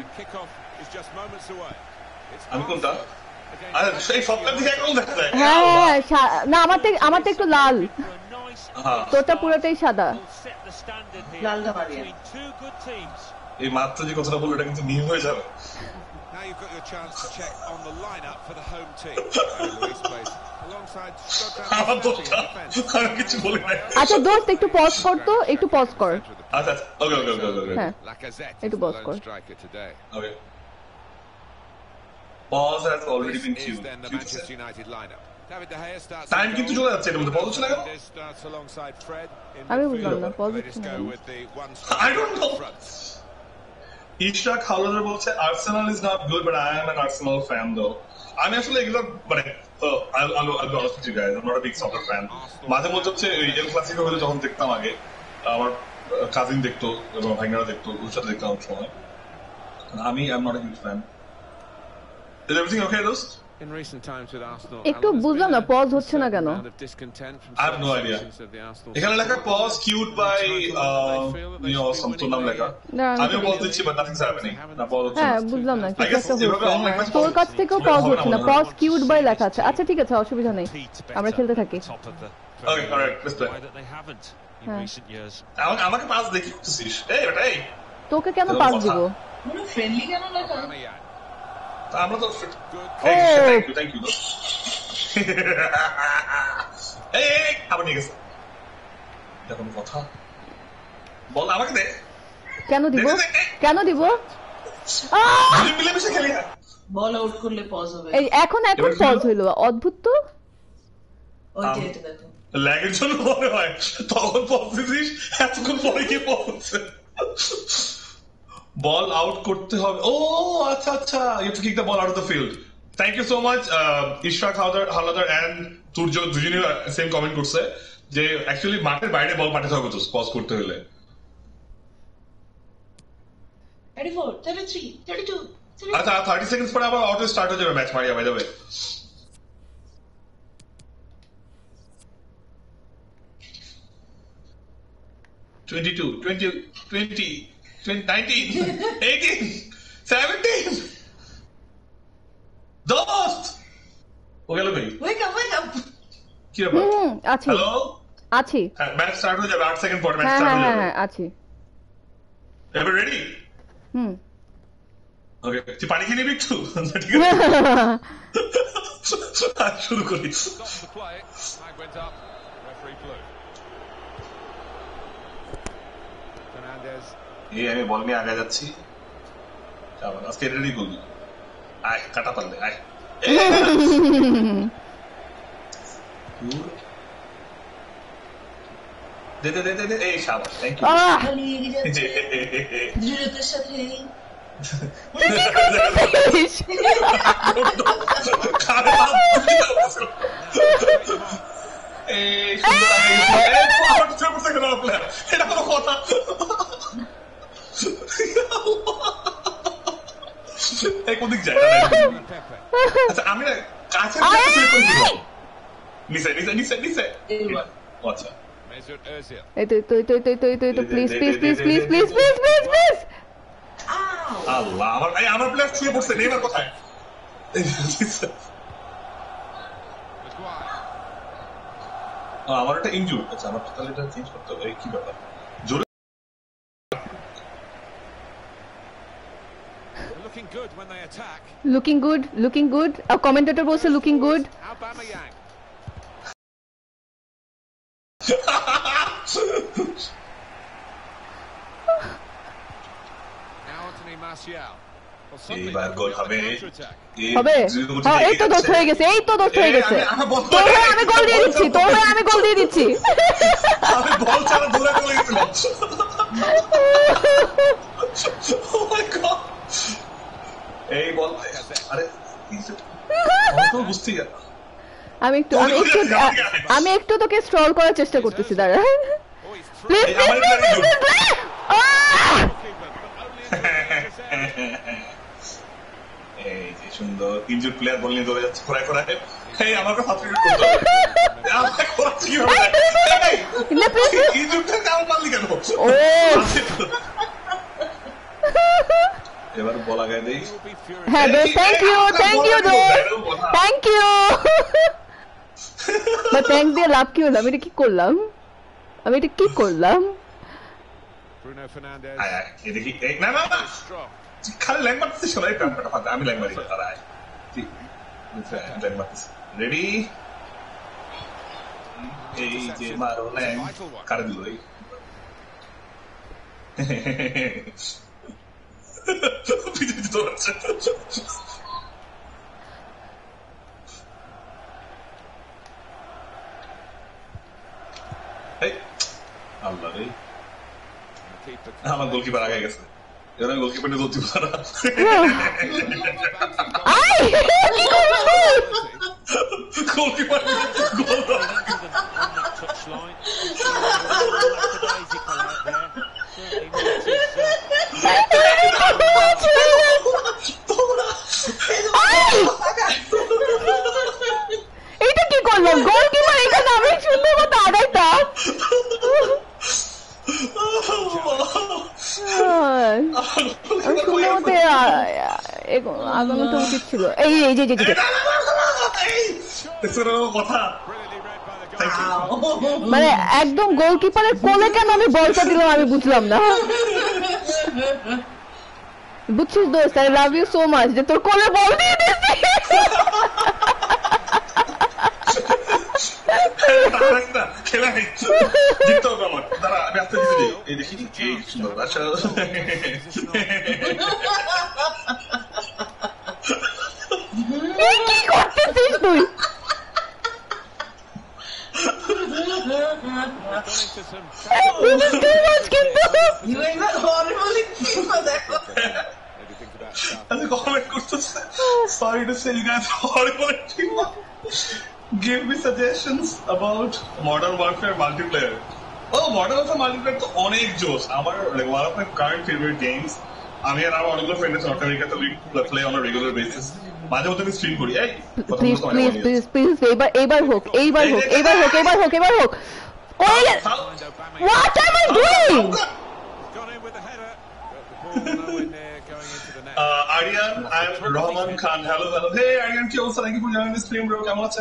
আমি কোনটা আরে সেই সবটা দিকে একদম দেখা যায় হ্যাঁ না আমার থেকে আমার থেকে একটু লাল তোরটা পুরোটাই সাদা লালটা মারিয়া এই মাত্র যে কথাটা বললো এটা কিন্তু নিয়ম হয়ে যাবে Now you've got your chance to check on the lineup for the home team. Luis plays alongside আমার দোষটা আমি কিছু বলি নাই আচ্ছা দোস্ত একটু পজ কর তো একটু পজ কর আচ্ছা ওকে ওকে ওকে ওকে হ্যাঁ Lacazette একটু পজ কর striker today. Okay pause has already been Is queued then the Manchester United lineup. David De Gea starts. Time কিন্তু চলে যাচ্ছে এর মধ্যে পজ হচ্ছে না কেন Starts alongside Fred. আমি বুঝলাম না পজ They হচ্ছে just না go with the one I don't know. Ishrak Howlader বলছে Arsenal is not good but I am an Arsenal fan though আমি আসলে এগুলো মানে মাঝে মধ্যে হচ্ছে এল ক্লাসিকো হলে যখন দেখতাম আগে আমার কাজিন দেখতো এবং ভাইনারা দেখতো ওর সাথে দেখতাম অনেক সময় আমি I am not a huge fan is everything okay দোস্ত In recent times with Arsenal, একটু বুঝলাম না পজ হচ্ছে না কেন I have no idea. এখানে লেখা pause queued by you know something নাম লেখা আমিও পজ দিচ্ছি but nothing's happening না পজ হচ্ছে হ্যাঁ বুঝলাম না কিছু একটা হচ্ছে তোর কাছ থেকেও পজ হচ্ছে না পজ কিউড বাই লেখা আছে আচ্ছা ঠিক আছে অসুবিধা নেই আমরা খেলতে থাকি Okay, all right, let's play. আমাকে আমাকে পাস দেখি করতেছিস এই বেটা এই তোকে কেন পাস দিব মানে ফ্রেন্ডলি কেন লেখা আমরা তো ও থ্যাংক ইউ থ্যাংক ইউ এই এই আবার নিয়ে গেছে দেখুন কথা বল আমাকে দে কেন দিব কেন দিব দুজন মিলে মিশে খেলি না বল আউট করলে পজ হবে এই এখন এখন পজ হইলো অদ্ভুত তো ওই যে এটা দেখো ল্যাগের জন্য মনে হয় তখন পজ দিছিস এতক্ষণ পরে গিয়ে পজ হচ্ছে বল আউট করতে হবে ও আচ্ছা আচ্ছা you to kick the ball out of the field thank you so much Ishrak Howlader Howlader and Turjo দুজনেই সেম কমেন্ট করছে যে অ্যাকচুয়ালি মাঠের বাইরে বল পাঠাতে হবে তো পজ করতে হলে thirty-four, thirty-three, thirty-two, আচ্ছা থার্টি সেকেন্ডস পরে আবার অটো স্টার্ট হয়ে যাবে match Maria by the way twenty-two, twenty, twenty, nineteen, eighteen, seventeen. দোস্ত ও গেল কই wake up wake up কি ব্যাপার হুম আছি হ্যালো আছি হ্যাঁ ম্যাচ স্টার্ট হয়ে যাবে আট সেকেন্ড পরে ম্যাচ হ্যাঁ স্টার্ট হ্যাঁ হয়ে হ্যাঁ যাবে আছি এবার রেডি হুম ওকে তুই পানি খেয়ে নিবি একটু ঠিক আছে শুরু করি এই আমি বল নিয়ে আগে যাচ্ছি আজকে রেডি করবি আয় কাটা পারলে আয় দে দে দে দে এই শাবাশ থ্যাংক ইউ পালিয়ে যাচ্ছে দৃঢ়তার সাথে এটা কোনো কথা কোনদিক যায় আচ্ছা আমি না কাছে নিচে নিচে নিচে নিচে আচ্ছা এই তো তো তো তো তো তো please please please please please please please please Allah আমার এই আমার প্লেয়ার ছুঁয়ে পড়ছে নেইমার কোথায় আমার একটা ইনজুরি আচ্ছা আমার তাহলে এটা চেঞ্জ করতে হবে কি ব্যাপার জোরে Looking good when they attack. Looking good looking good আর কমেন্টেটর বলছে looking good Aubameyang. Now Anthony Martial. Well, suddenly এইবার they're গোল on হবে the counter-attack. হবে হ্যাঁ, এই তো দোষ হয়ে গেছে এই তো দোষ হয়ে গেছে তোর হয়ে আমি গোল দিয়ে দিচ্ছি তোর হয়ে আমি গোল দিয়ে দিচ্ছি আমি বল ছাড়া দৌড়ে চলে গেছিলাম Oh my God! এই বল আরে তো বুঝতে গেল আমি একটু আমি একটু আমি একটু তোকে স্ক্রল করার চেষ্টা করতেছি দাঁড়া Oh, he's through. Please please please please এই যে সুন্দর তিনজন প্লেয়ার বল নিয়ে দৌড়ে যাচ্ছে খোঁড়ায় খোঁড়ায় এই আমাকে সাবস্টিটিউট করতে হবে আমাকে খোঁড়াচ্ছে কি হবে না প্লিজ ইজিপ্টের কাম পারলি কেন ও এবার বল আগায় দেই He'll be furious. হ্যাঁ thank you thank you thank you বা থ্যাংক দিয়ে লাভ কি হলো আমি এটা কি করলাম আমি এটা কি করলাম Bruno Fernandes. আয় আয় এই দেখি এই না না না Strong. খালি ল্যাং মারতেছিস কেন এই প্যান্টটা ফাঁকা আমি ল্যাং মারি তারা আয় ল্যাং মারতেছি রেডি এই যে মারো ল্যাং কার দিল এই বিদ্যুৎ দৌড়াচ্ছে এই আল্লাহ রে Keeper. আমার গোলকিপার আগে গেছে এবার আমি গোলকিপার নিয়ে ধরতে পারা আই কি করছিস goalkeeper goal On that touchline. এইটা কি করলাম গোলকিপার এখানে আমি সুন্দর মতো আড়াইতাম আমি সুন্দর মতো আগানো তো উচিত ছিল এই এই যে যে যে কথা Brilliantly read by the goal. মানে একদম গোলকিপারের কোলে কেন আমি বলটা দিলাম আমি বুঝলাম না বুঝছিস দোস্ত I love you so much যে তোর কোলে বল দিয়ে দিয়েছি খেলা জিততে হবে আমার দাঁড়া আমি আস্তে দিতে দিই এই দেখি এই সুন্দর আচ্ছা এই কি করতেছিস তুই Gone into some This is too much কিন্তু You ain't that horribly keeper দেখো maybe think about stuff. আমি কমেন্ট করতেছি sorry to say you guys are horrible at team give me suggestions about modern warfare multiplayer oh modern warfare multiplayer তো অনেক জোস আমার like one of my current favorite games আমি আর আমার অনেকগুলো ফ্রেন্ড আছে নর্থ আমেরিকাতে play on a regular basis মাঝে মধ্যে আমি স্ট্রিম করি এই প্লিজ প্লিজ প্লিজ প্লিজ এইবার এইবার হোক এইবার হোক এইবার হোক এইবার হোক এবার হোক ওই Find Aubameyang. what am I doing Gone in with the header, but the ball nowhere near going into the net. Uh, Aryan, I'm Rahman Khan. Hello, hello. Hey, Aryan, কি অবস্থা? Thank you for joining the stream, bro. কেমন আছেন?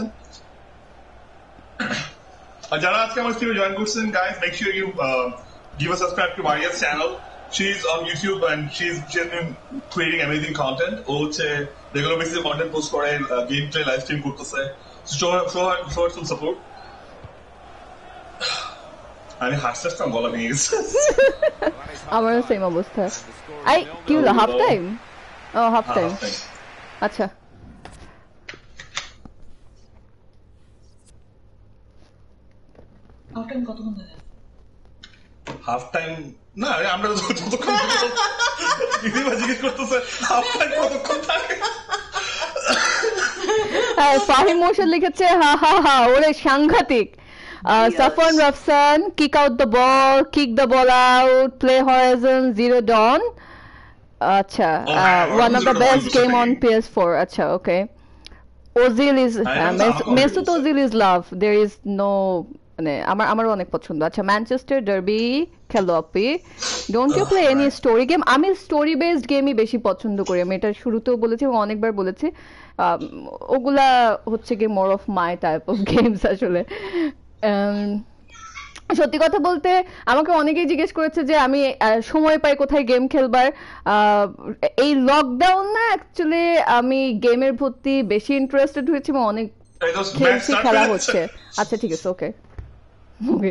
আর যারা আজকে আমার স্ট্রিমে জয়েন করছেন, guys, make sure you uh, give a subscribe to Aryan's channel. She's on YouTube and she's she's been creating amazing content. ও হচ্ছে regular basis content post করে, game play live stream করতেছে. So show her, show her, show her some support. আমি হাসতেছিলাম গলা ভেঙে গেছে আমারও সেম অবস্থা আই কি হলো হাফ টাইম ও হাফ টাইম আচ্ছা আউটটাইম কতক্ষণ থাকে হাফ টাইম না আরে আমরা তো যতক্ষণ দিদিমা জিজ্ঞেস করতেছে হাফ টাইম কতক্ষণ থাকে হ্যাঁ ফাহিম মোর্শেদ লিখেছে হা হা হা ওরে সাংঘাতিক Uh, Safwan Rafsan, kick out the ball, kick the ball out, play Horizon Zero Dawn. Acha, Oh, uh, yeah, one of the Zero Dawn best is game on okay. P S four. Acha, okay. Ozil is I uh, know Mes- some Mesut of it. Ozil is love. There is no মানে আমার আমারও অনেক পছন্দ আচ্ছা ম্যানচেস্টার ডার্বি খেলো আপনি don't you play any story game আমি স্টোরি বেসড গেমই বেশি পছন্দ করি আমি এটা শুরুতেও বলেছি এবং অনেকবার বলেছি আম, ওগুলা হচ্ছে কি more of my type of games আসলে সত্যি কথা বলতে আমাকে অনেকেই জিজ্ঞেস করেছে যে আমি আহ, সময় পাই কোথায় গেম খেলবার। আহ, এই লকডাউন না অ্যাকচুয়ালি আমি গেমের প্রতি বেশি ইন্টারেস্টেড হয়েছি এবং অনেক এই তো match খেলছি, start খেলা হয়ে হচ্ছে। যাচ্ছে। আচ্ছা ঠিক আছে, ওকে ওকে।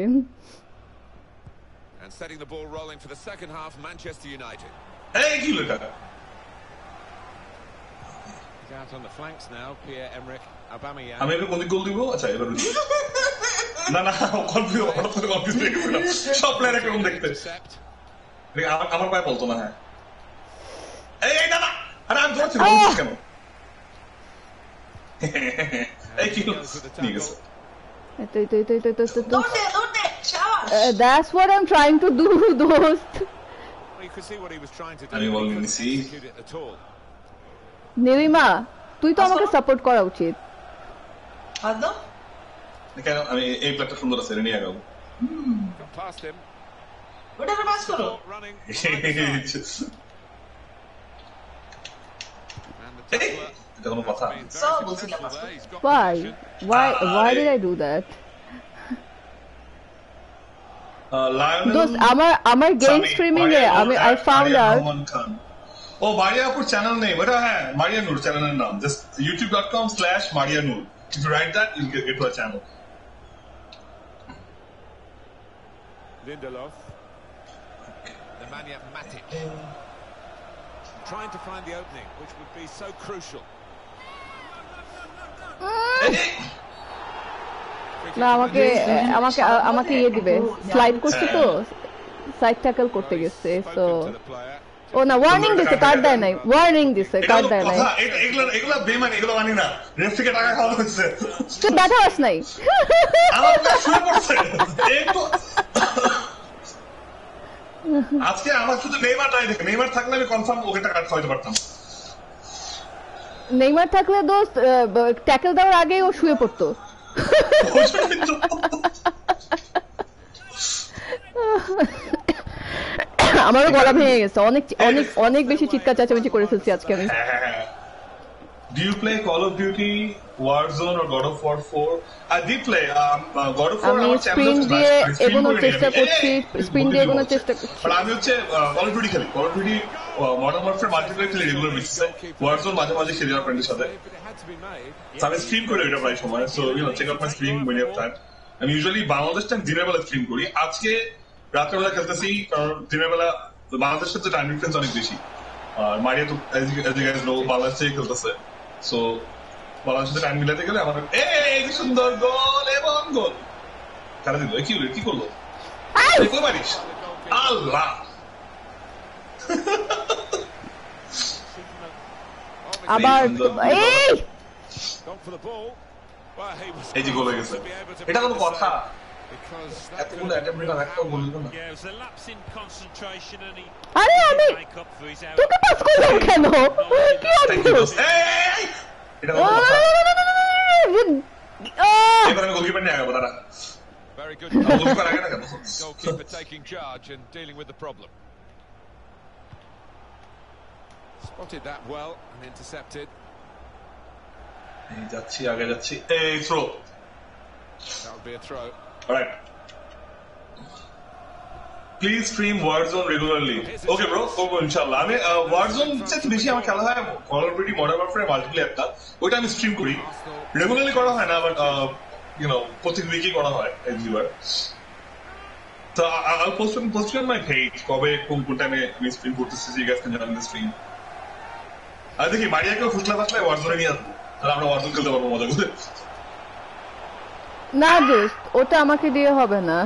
And setting the ball rolling for the second half, Manchester United. এই কি হলো এটা? He's out on the flanks now, Pierre-Emerick Aubameyang. আমি এবার কোন দিক গোল দিব? আচ্ছা এবার বুঝি। না না কনফিউজ হঠাৎ করে কনফিউজ হয়ে গেছিলাম। সব প্লেয়ার একরকম দেখতে। Intercept. দেখি, আমার আমার পায়ে বলতো না হ্যাঁ। এই এই দাদা আরে আমি ধরছি বলছিস কেন? এই কি হলো? ঠিক আছে। এই তো, এই তো, এই তো, এই তো, এই তো, এই তো। দৌড় দে দৌড় দে শাবাশ Uh, that's what I'm trying to do, দোস্ত। Well, you could see what he was trying to do. আমি but he বল couldn't নিছি। execute it at all. Nilima তুই তো আমাকে সাপোর্ট করা উচিত। হাত দাও কেন আমি এই প্লেয়ারটা সুন্দর আছে নিয়ে গেল। Got past him. ওটাকে পাস করো Running. And the এই, tackler এটা কোনো কথা? being very So, successful বলছিলাম আজকে। there. He's got Why? possession. Why? Why Ah, did eh. I do that? আহ, লায়নেল দোস্ত আমার আমার গেম সামি, স্ট্রিমিং এ মারিয়া আমি Noor, I found Maria out Rahman Khan. ও মারিয়া আপুর চ্যানেল নেই ওটা হ্যাঁ মারিয়া নূর চ্যানেলের নাম just YouTube dot com slash Maria Noor if you write that you'll get to a channel Lindelof. Nemanja Matic. Trying to find the opening, which would be so crucial. না আমাকে আমাকে আমাকে ইয়ে দিবে স্লাইড করছে তো সাইড ট্যাকল করতে গেছে তো Spoken to the player. ও না ওয়ার্নিং দিছে কার্ড দেয় নাই ওয়ার্নিং দিছে এটা কার্ড হলো দেয় নাই কথা, এটা- এগুলো এগুলো বেমান এগুলো মানি না রেফরিকে টাকা খাওয়া হচ্ছে তুই ব্যথা পাস নাই আমার প্লেয়ার শুয়ে পড়ছে একটু আজকে আমার শুধু নেইমার নাই দেখে নেইমার থাকলে আমি কনফার্ম ওকে টাকা খাওয়াইতে পারতাম নেইমার থাকলে দোস্ত ট্যাকল দেওয়ার আগেই ও শুয়ে পড়তো ওই জন্যই তো। আমারও গলা ভেঙে গেছে অনেক অনেক অনেক বেশি চিৎকার চেঁচামেচি করে ফেলছি আজকে আমি Do you play Call of Duty, Warzone or God of War four? I did play um, uh, God of War. আমি আমার channel স্ক্রিন আছে, দিয়ে আমি stream এগোনোর করে নিই চেষ্টা আমি। করছি এই, এই, স্ক্রিন দিয়ে বুদ্ধি এগোনোর হচ্ছে। চেষ্টা করছি But আমি হচ্ছে uh, Call of Duty খেলি Call of Duty uh, Modern Warfare multiplayer খেলি রেগুলার বেসিসে Warzone মাঝে মাঝে খেলি আমার ফ্রেন্ডের সাথে But it had to be made. So আমি স্ট্রিম করি এটা প্রায় সময় so you know check out my stream when you have time আমি ইউজুয়ালি বাংলাদেশ টাইম দিনের বেলা স্ট্রিম করি আজকে রাতের বেলা খেলতেছি কারণ দিনের বেলা বাংলাদেশের সাথে টাইম ডিফারেন্স অনেক বেশি আর মারিয়া তো as you as you guys know Bangladesh থেকে খেলতেছে সো বাংলাদেশের সাথে টাইম মিলাতে গেলে আমার এই কি সুন্দর গোল এবং গোল কারা দিল কি হলো কি করলো এই কই মারিস আল্লাহ আবার এই Gone for the ball. Well, he was এই যে গোল হয়ে গেছে to be able to এটা কোনো make the কথা save, because that এতগুলো could have অ্যাটেম্প দিলাম একটাও গোল হলো না Yeah, it was a lapse in concentration and he আরে আমি didn't make up for his error. তোকে পাস করলাম কেন কি থ্যাংক ইউ অদ্ভুত এই এটা কোনো কথা আহ! এবার আমি গোলকিপার নিয়ে আগাবো দাঁড়া Very good. গোলকিপার আগে না কেন Goalkeeper taking charge and dealing with the problem. Spotted that well and intercepted. এই যাচ্ছি আগে যাচ্ছি এই throw That would be a throw. Alright please stream Warzone regularly okay bro করবো ইনশাআল্লাহ আমি ওয়ারজোন চেয়ে বেশি আমার খেলা হয় Call of Duty Modern Warfare মাল্টিপ্লেয়ারটা ওইটা আমি স্ট্রিম করি রেগুলারলি করা হয় না বাট ইউ নো প্রত্যেক উইকই করা হয় এভরিবার তো I post post on my page কবে কোন কোন টাইমে আমি স্ট্রিম করতেছি you guys can join the stream আর দেখি মারিয়াকেও ফুসলা ফাসলায় ওয়ারজোনে নিয়ে আসবো তাহলে আমরা ওয়ারজোন খেলতে পারবো মজা করে না দোস্ত ওটা আমাকে দিয়ে হবে না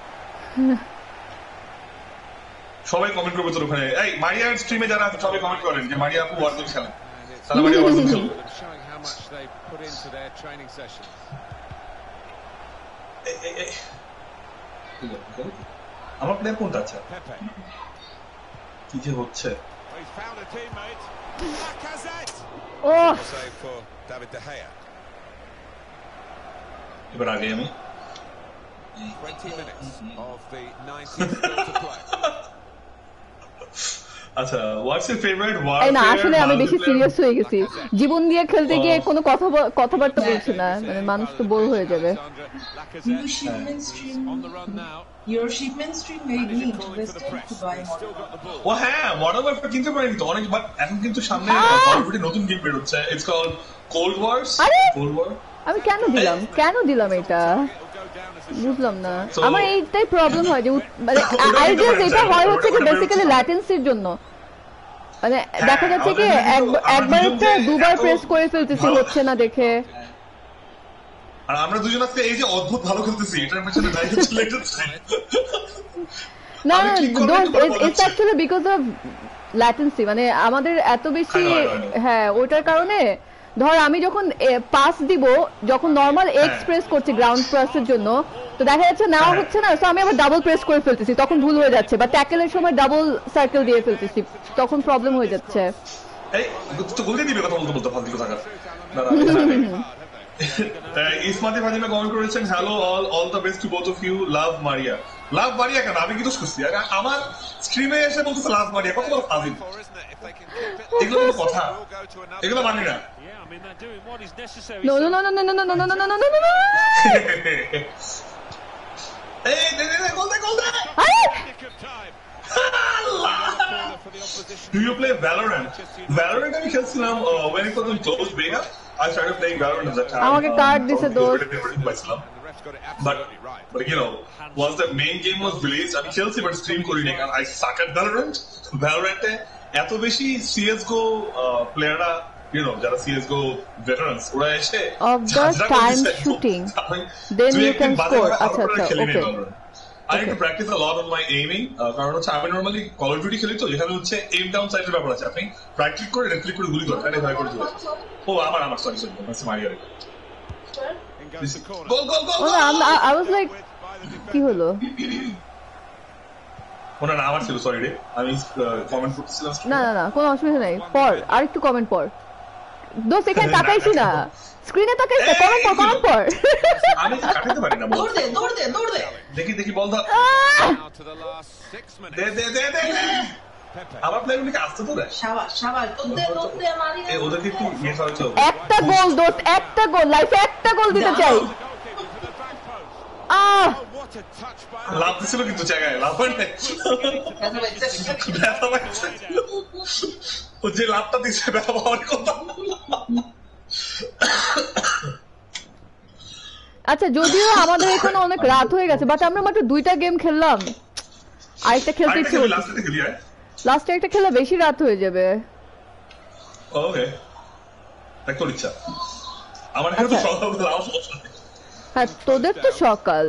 সবাই কমেন্ট করবে তোর ওখানে এই মারিয়ার স্ট্রিমে যারা আছে সবাই কমেন্ট করেন যে মারিয়া আপু ওয়ারজোন খেলেন And it's তাহলে মারিয়া ওয়ারজোন খেলবো and showing how much they put into their training sessions. এই, এই, এই। আমার প্লেয়ার কোনটা আছে Pepe. কি যে হচ্ছে Well, he's found a teammate. Lacazette. O Save for David De Gea. এবার আগে আমি twenty minutes of the ninetieth still to play. আচ্ছা, what's your favorite এই না warfare আসলে আমি বেশি multiplayer? সিরিয়াস হয়ে গেছি জীবন দিয়ে খেলতে গিয়ে কোনো কথা ব- কথাবার্তা বলছি না মানে মানুষ তো বোর হয়ে যাবে New shipment stream. On the run now. Your shipment stream made me interested to buy Still got the ball. ও হ্যাঁ, Modern Warfare কিনতে পারি কিন্তু অনেক, বাট এখন কিন্তু সামনে আহ! Call of Duty নতুন গেম বের হচ্ছে, it's called Cold Wars. আরে! Cold War. আমি কেন দিলাম কেন দিলাম এটা বুঝলাম না So- আমার এইটাই প্রবলেম হয় যে উত- মানে ওটা আই নিতে গেস পারেন, এটা স্যার। হয় হচ্ছে কি ওটা বেসিক্যালি বেরোচ্ছে না। ল্যাটেন্সির জন্য মানে দেখা যাচ্ছে কি আমাদের কিন্তু- এক- আমাদের একবার কিন্তু একটা যে দুবার এত প্রেস করে ফেলতেছি ভালো- হচ্ছে না দেখে আর আমরা দুজন আজকে এই যে অদ্ভুত ভালো খেলতেছি, এটার পেছনে দায়ী হচ্ছে লেটেস্ট। না আমি না কি করবো ডোন্ট একটু পরে ইটস বলাচ্ছি। অ্যাকচুয়ালি বিকজ অফ ল্যাটেন্সি মানে আমাদের এত বেশি I know, I know, I know. হ্যাঁ ওটার কারণে ধর আমি যখন পাস দিব যখন নর্মাল এক্স হ্যাঁ। প্রেস করছি গ্রাউন্ড প্রেসের জন্য তো দেখা যাচ্ছে নাও হ্যাঁ। হচ্ছে না তো আমি আবার ডাবল প্রেস করে ফেলতেছি তখন ভুল হয়ে যাচ্ছে বা ট্যাকেলের সময় ডাবল সার্কেল দিয়ে ফেলতেছি তখন প্রবলেম হয়ে যাচ্ছে এই তো বলতে দিবে কথা বলতে বলতে ফালতু থাকা। দাঁড়া, আহ, ইসমাতি ফাতিমা কমেন্ট করেছেন, hello all all the best to both of you, love Maria. Love Maria কেন, আমি কি দোষ করছি? আরে আমার স্ট্রিমে এসে বলতেছে লাভ মারিয়া, কত বড় ফাজিল। For, isn't it? If they can keep it. এগুলো কোনো কথা, We'll go to another. এগুলো মানি না। Yeah, I mean, they're doing what is necessary. No no so- no no no no no no no no no no no এই দে দে দে, গোল দে গোল দে। আরে Nick of time. Corner for the opposition. Do you play Valorant? Valorant আমি খেলছিলাম uh, when it was in closed beta. I started playing Valorant at that time. আমাকে Um, card দিছে from দোস্ত। closed beta করে পাইছিলাম। And the ref's got it But absolutely right. but you know, once the main game was released, আমি খেলছি but stream করিনি কারণ I suck at Valorant. Valorant এ এত বেশি সি এস গো প্লেয়াররা, you know, যারা সি এস গো veterans, ওরা এসে Of the ঝাঁঝরা করে time দিছে। shooting, আমি- then তুই you একদিন can বাজে score. ভাবে আচ্ছা, আরো করে আচ্ছা, খেলি নি okay. Valorant। I need to practice a lot on my aiming, uh, কারণ হচ্ছে আমি নর্মালি কল অফ ডিউটি খেলি তো, এখানে হচ্ছে এম ডাউন সাইডের ব্যাপার আছে, আপনি রাইট ক্লিক করে লেফট ক্লিক করে গুলি করেন, ভয় করে দিবেন। ও আমার আমার sorry sorry Messi Maria In goes the corner. Goal goal goal ও না I was like With by the defender. কি হলো ওনা না আমার ছিল, সরি রে, আমি কমেন্ট করতেছিলাম। না না না কোনো অসুবিধা নাই পর আরেকটু কমেন্ট পর দোস্ত এখানে তাকাইছি না স্ক্রিনে তাকাইছি কমেন্ট পর কমেন্ট পর আমি কাটাতে পারি না বল। দৌড় দে দৌড় দে দৌড় দে দেখি দেখি বল দাও। Now to the last six minutes. দে দে দে দে দে। Pepe. আমার প্লেয়ারগুলোকে আসতে তো দেয়। সাবাস সাবাস দৌড় দে দৌড় দে মারি এই ওদেরকে একটু ইয়ে করা হচ্ছে। একটা গোল দোস্ত একটা গোল লাইফে একটা গোল দিতে চাই আহ Oh, what a touch by লাভ দিছিল কিন্তু জায়গায় লাভ হয় নাই। ব্যথা পাইছে। ব্যথা পাইছে। ও যে লাভটা দিছে ব্যথা পাওয়ার কথা। আচ্ছা যদিও আমাদের এখানে অনেক রাত হয়ে গেছে বাট আমরা মাত্র দুইটা গেম খেললাম আরেকটা খেলতে আরেকটা ইচ্ছে খেলি, করছে লাস্টে খেলি, হ্যাঁ? লাস্টে একটা খেলা বেশি রাত হয়ে যাবে ওকে, দেখ তোর ইচ্ছা। আমার এখানে তো আচ্ছা। সকালবেলা আমার সমস্যা নেই। হ্যাঁ তোদের তো সকাল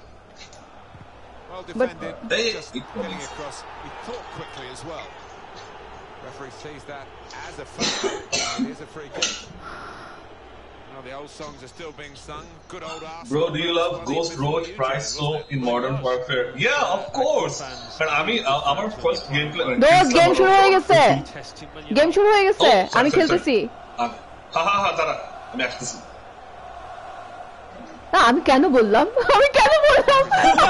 Well But- defended. Hey, Just it getting was- across. He thought quickly as well. Referee sees that as a foul. It is a free kick. Now the old songs are still being sung. Good old Arsenal. Bro, do you love Ghost Road Price so in Modern Warfare? Yeah, of course. কারণ আমি আ- আমার ফার্স্ট গেম প্লে দোস্ত গেম শুরু হয়ে গেছে Testing Man গেম United. শুরু হয়ে গেছে Oh, sorry, আমি sorry, খেলতেছি হ্যাঁ হ্যাঁ হ্যাঁ দাঁড়া, আমি আসতেছি। না আমি কেন বললাম আমি কেন বললাম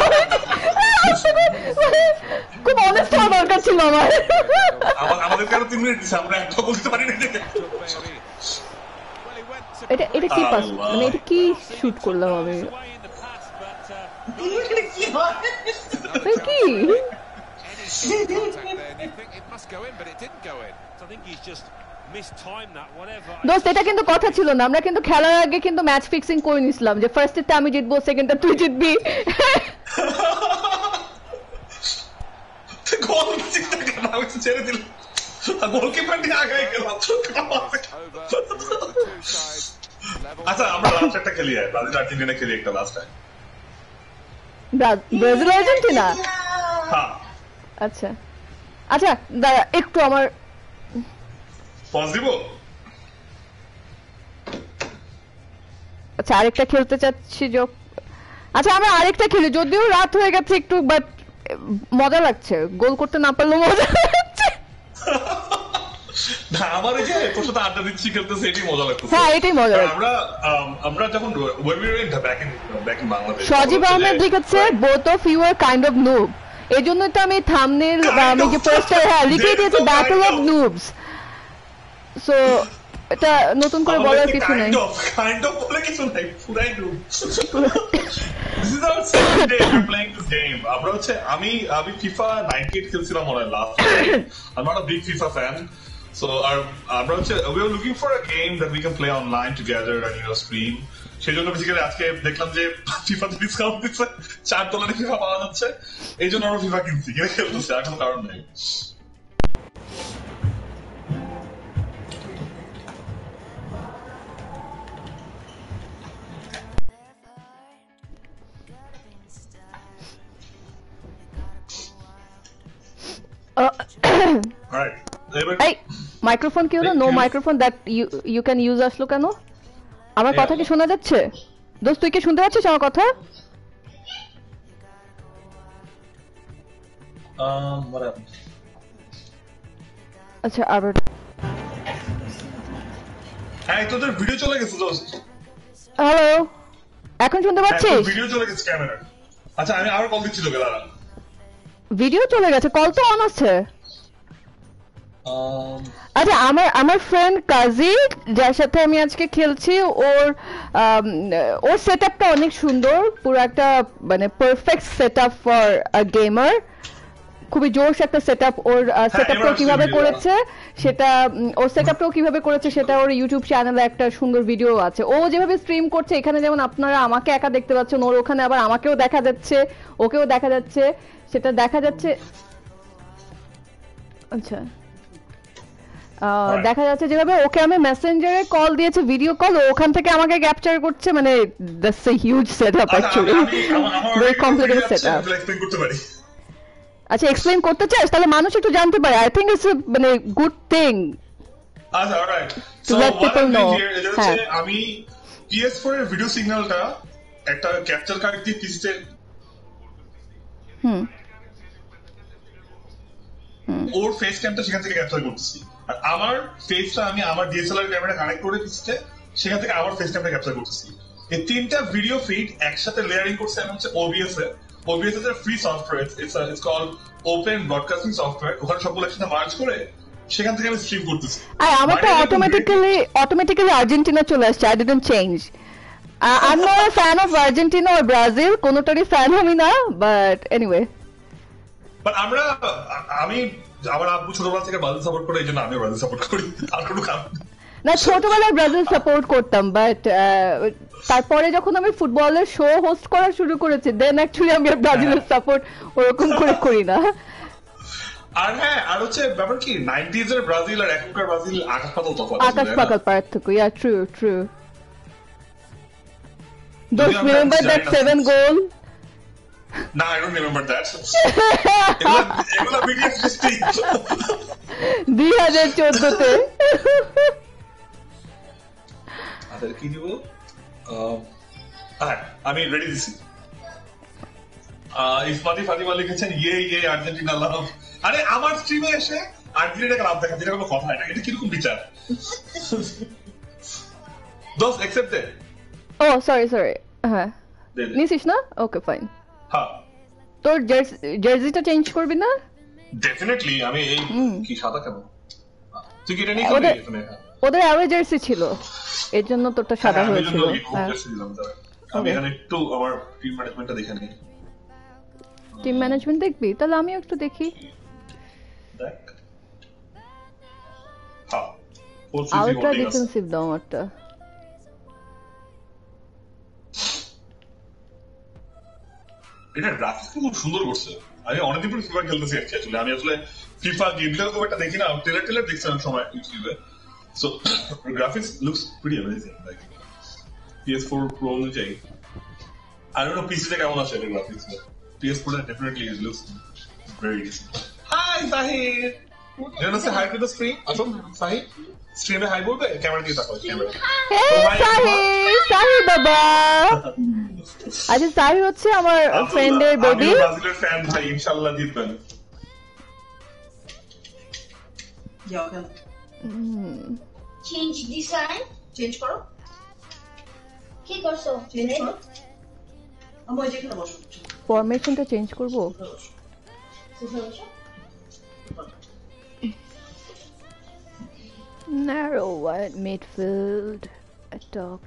খুব অনেস্ট হওয়া দরকার ছিল আমার আমার আমাদেরকে আরো তিন মিনিট দিচ্ছে, আমরা একটা বলতে পারি না দেখে। Bailey. Well, he went to এটা এটা কি পাস আল্লাহ। মানে এটা কি শুট করলাম আমি Away in the past, but uh, কি হয় এটা কি any sort of contact there, and you think it must go in, but it didn't go in. I think he's just mistimed that. Whatever. দোস্ত এটা কিন্তু কথা ছিল না আমরা কিন্তু খেলার আগে কিন্তু ম্যাচ ফিক্সিং করে নিছিলাম যে ফার্স্টেরটা আমি জিতবো সেকেন্ডটা তুই জিতবি গোল চিন্তা কেন, আমি তো ছেড়ে দিলাম। গোলকিপার নিয়ে আগায় গেলাম। Over the two sides. Level. আচ্ছা আমরা লাস্ট একটা খেলি, হ্যাঁ, ব্রাজিল আর্জেন্টিনা খেলি একটা লাস্ট টাইম। ব্রা- ব্রাজিল আর্জেন্টিনা হ্যাঁ, আচ্ছা আচ্ছা দাঁড়া একটু আমার পজ দিব। আচ্ছা আরেকটা খেলতে চাচ্ছি যোগ আচ্ছা আমরা আরেকটা খেলি যদিও রাত হয়ে গেছে একটু বাট মজা লাগছে গোল করতে না পারলেও মজা লাগছে না, আমার এই যে তোর সাথে আড্ডা দিচ্ছি খেলতেছে, এটাই মজা লাগতেছে। হ্যাঁ এটাই মজা কারণ লাগছে আমরা আম, আমরা যখন when we were in back in back in Bangladesh, সজীব তখন আহমেদ হচ্ছে যে- লিখেছে both of you are kind of noob এই জন্য তো আমি থাম্বনেল বা আমি যে পোস্টার হ্যাঁ লিখে দিয়েছি ব্যাটল অফ নুবস। সো এটা নতুন করে বলার কিছু নাই। কাইন্ড অফ বলে কিছু নাই, পুরাই ডুব। This is our second day we're playing this game. আমরা হচ্ছে আমি আমি FIFA ninety-eight খেলছিলাম মনে হয় last time. I'm not a big FIFA fan. So our আমরা হচ্ছে we were looking for a game that we can play online together and you know stream. সেই জন্য বেসিক্যালি আজকে দেখলাম যে FIFA তে ডিসকাউন্ট দিচ্ছে, চার ডলারে FIFA পাওয়া যাচ্ছে, এই জন্য আমরা FIFA কিনছি, কিনে খেলতেছি, আর কোনো কারণ নেই। Alright. এই মাইক্রোফোন কি হলো? No microphone that you you can use আসলো কেন? আমার কথা কি শোনা যাচ্ছে? দোস্ত তুই কি শুনতে পাচ্ছিস আমার কথা? Um, what happened? আচ্ছা আবার হ্যাঁ তোদের ভিডিও চলে গেছে দোস্ত। হ্যালো এখন শুনতে পাচ্ছিস? ভিডিও চলে গেছে ক্যামেরা। আচ্ছা আমি আবার কল দিচ্ছি তোকে, দাঁড়া। ভিডিও চলে গেছে, কল তো অন আছে। আচ্ছা আমার আমার ফ্রেন্ড কাজী যার সাথে আমি আজকে খেলছি, ওর ওর সেটআপটা অনেক সুন্দর, পুরো একটা মানে perfect setup for a gamer, খুবই জোশ একটা সেটআপ। ওর সেটআপটা কিভাবে করেছে সেটা ওর সেটআপটাও কিভাবে করেছে সেটা ওর ইউটিউব চ্যানেলে একটা সুন্দর ভিডিও আছে। ও যেভাবে স্ট্রিম করছে, এখানে যেমন আপনারা আমাকে একা দেখতে পাচ্ছেন, ওর ওখানে আবার আমাকেও দেখা যাচ্ছে, ওকেও দেখা যাচ্ছে, সেটা দেখা যাচ্ছে। আচ্ছা দেখা যাচ্ছে যেভাবে ওকে আমি মেসেঞ্জারে কল দিয়েছি, ভিডিও কল, ওখান থেকে আমাকে ক্যাপচার করছে, মানে that's a huge setup actually, very complicated setup. আচ্ছা এক্সপ্লেইন করতে চাস? তাহলে মানুষ একটু জানতে পারে। আই থিংক ইটস মানে গুড থিং। আচ্ছা alright, so let what people I'm know. doing here is হ্যাঁ। হচ্ছে আমি পি এস ফোর এর ভিডিও সিগন্যালটা একটা ক্যাপচার কার্ড দিয়ে পিসিতে হুম ওর ফেস ক্যামটা সেখান থেকে ক্যাপচার করতেছি, আর আমার ফেসটা আমি আমার ডিএসএলআর ক্যামেরা কানেক্ট করে পিসিতে সেখান থেকে আমার ফেস ক্যামটা ক্যাপচার করতেছি। এই তিনটা ভিডিও ফিড একসাথে লেয়ারিং করছে আমি হচ্ছে ওবিএস এ। ওবিএস এর free software, it's it's called open broadcasting software. ওখানে সবগুলো একসাথে মার্জ করে সেখান থেকে আমি স্ট্রিম করতেছি। আর আমারটা অটোমেটিক্যালি অটোমেটিক্যালি আর্জেন্টিনা চলে আসছে। I didn't change. I am not a fan of Argentina or Brazil, কোনোটারই ফ্যান আমি না, বাট এনিওয়ে। বাট আমরা আমি আমার আব্বু ছোটবেলা থেকে ব্রাজিল সাপোর্ট করে, এই জন্য আমি ব্রাজিল সাপোর্ট করি, আর কোনো কারণ না। ছোটবেলায় ব্রাজিল সাপোর্ট করতাম, বাট তারপরে যখন আমি ফুটবলের শো হোস্ট করা শুরু করেছি, দেন অ্যাকচুয়ালি আমি ব্রাজিলের সাপোর্ট ওরকম করে করি না। আর হ্যাঁ, আর হচ্ছে ব্যাপার কি নাইনটিজ এর ব্রাজিল আর এখনকার ব্রাজিল আকাশ পাতাল তফাৎ। আকাশ পাতাল পার্থক্য। Yeah true true. Don't remember that seven goal? No, I don't remember that. এগুলা ভিডিও সৃষ্টি দুই হাজার চোদ্দতে। আদের কি দিব? আমি রেডি দিছি। ইসমাতি ফাতিমা লিখেছেন ইয়ে ইয়ে আর্জেন্টিনা লাভ। আরে আমার স্ট্রিমে এসে আর্জেন্টিনাকে লাভ দেখা, যেটা কোনো কথা না, এটা কিরকম বিচার? দোস্ত অ্যাকসেপ্টেড। ও সরি সরি, হ্যাঁ নিছিস না? Okay fine. হ্যাঁ তোর জার্সিটা চেঞ্জ করবি না? ডেফিনেটলি। আমি এই কি সাদা কেন? তুই কি এটা নিয়ে করবি? ওদের অ্যাওয়ে জার্সি ছিল, এর জন্য তোরটা সাদা হয়েছিল। আমি এখানে একটু আমার টিম ম্যানেজমেন্টটা দেখে নিই। টিম ম্যানেজমেন্ট দেখবি? তাহলে আমিও একটু দেখি। দেখ হ্যাঁ, আলট্রা ডিফেন্সিভ দাও আমারটা। এটা গ্রাফিক্স খুব সুন্দর করছে। আমি অনেকদিন পরে ফিফা খেলতেছি অ্যাকচুয়ালি। আমি আসলে ফিফা গেমপ্লে খুব একটা দেখি না, ট্রেলার ট্রেলার দেখছি অনেক সময় ইউটিউবে। So graphics looks pretty amazing, like P S four pro অনুযায়ী। I don't know P C তে কেমন আছে এর graphics, P S four definitely it looks very decent. Hi Sahid, you want to say hi to the stream? আসো Sahid, stream এ হাই বলবে, ক্যামেরা দিয়ে তাকাও ক্যামেরা। Hey Sahid, Sahid বাবা। আচ্ছা সাহি হচ্ছে আমার ফ্রেন্ডের বেবি। আমি ব্রাজিলের ফ্যান ভাই, ইনশাআল্লাহ জিতবেন। যাও কেন? চেঞ্জ ডিজাইন চেঞ্জ করো। কি করছো? চেঞ্জ করো। আমি যেখানে বসো। ফরমেশনটা চেঞ্জ করব। Narrow wide midfield attack.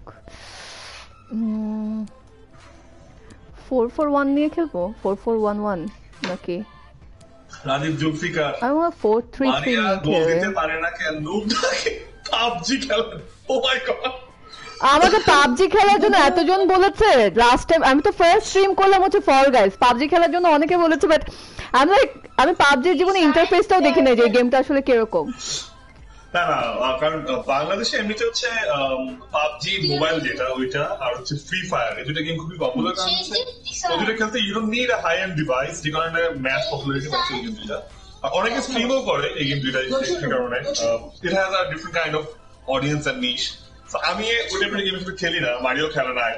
four four one নিয়ে খেলবো four four one one নাকি রাজীব জুলফিকার আমি four three three নিয়ে খেলবো দিতে পারে না কেন নুবটাকে পাবজি খেলেন ও মাই গড আমাকে পাবজি খেলার জন্য এতজন বলেছে লাস্ট টাইম আমি তো ফার্স্ট স্ট্রিম করলাম হচ্ছে ফল গাইস পাবজি খেলার জন্য অনেকে বলেছে বাট আমি লাইক আমি পাবজির জীবনে ইন্টারফেসটাও দেখি না যে গেমটা আসলে কিরকম না না কারণ বাংলাদেশে এমনিতে হচ্ছে পাবজি মোবাইল যেটা ওইটা আর হচ্ছে ফ্রি ফায়ার এই দুটো গেম খুবই পপুলার কারণ হচ্ছে ওই দুটো খেলতে you don't need a high end device যে কারণে ম্যাচ পপুলারিটি পাচ্ছে এই গেম দুটা অনেকে স্ট্রিমও করে এই গেম দুটা এই কারণে it has a different kind of audience and niche আমি ওই টাইপের গেম খেলি না মারিও খেলে না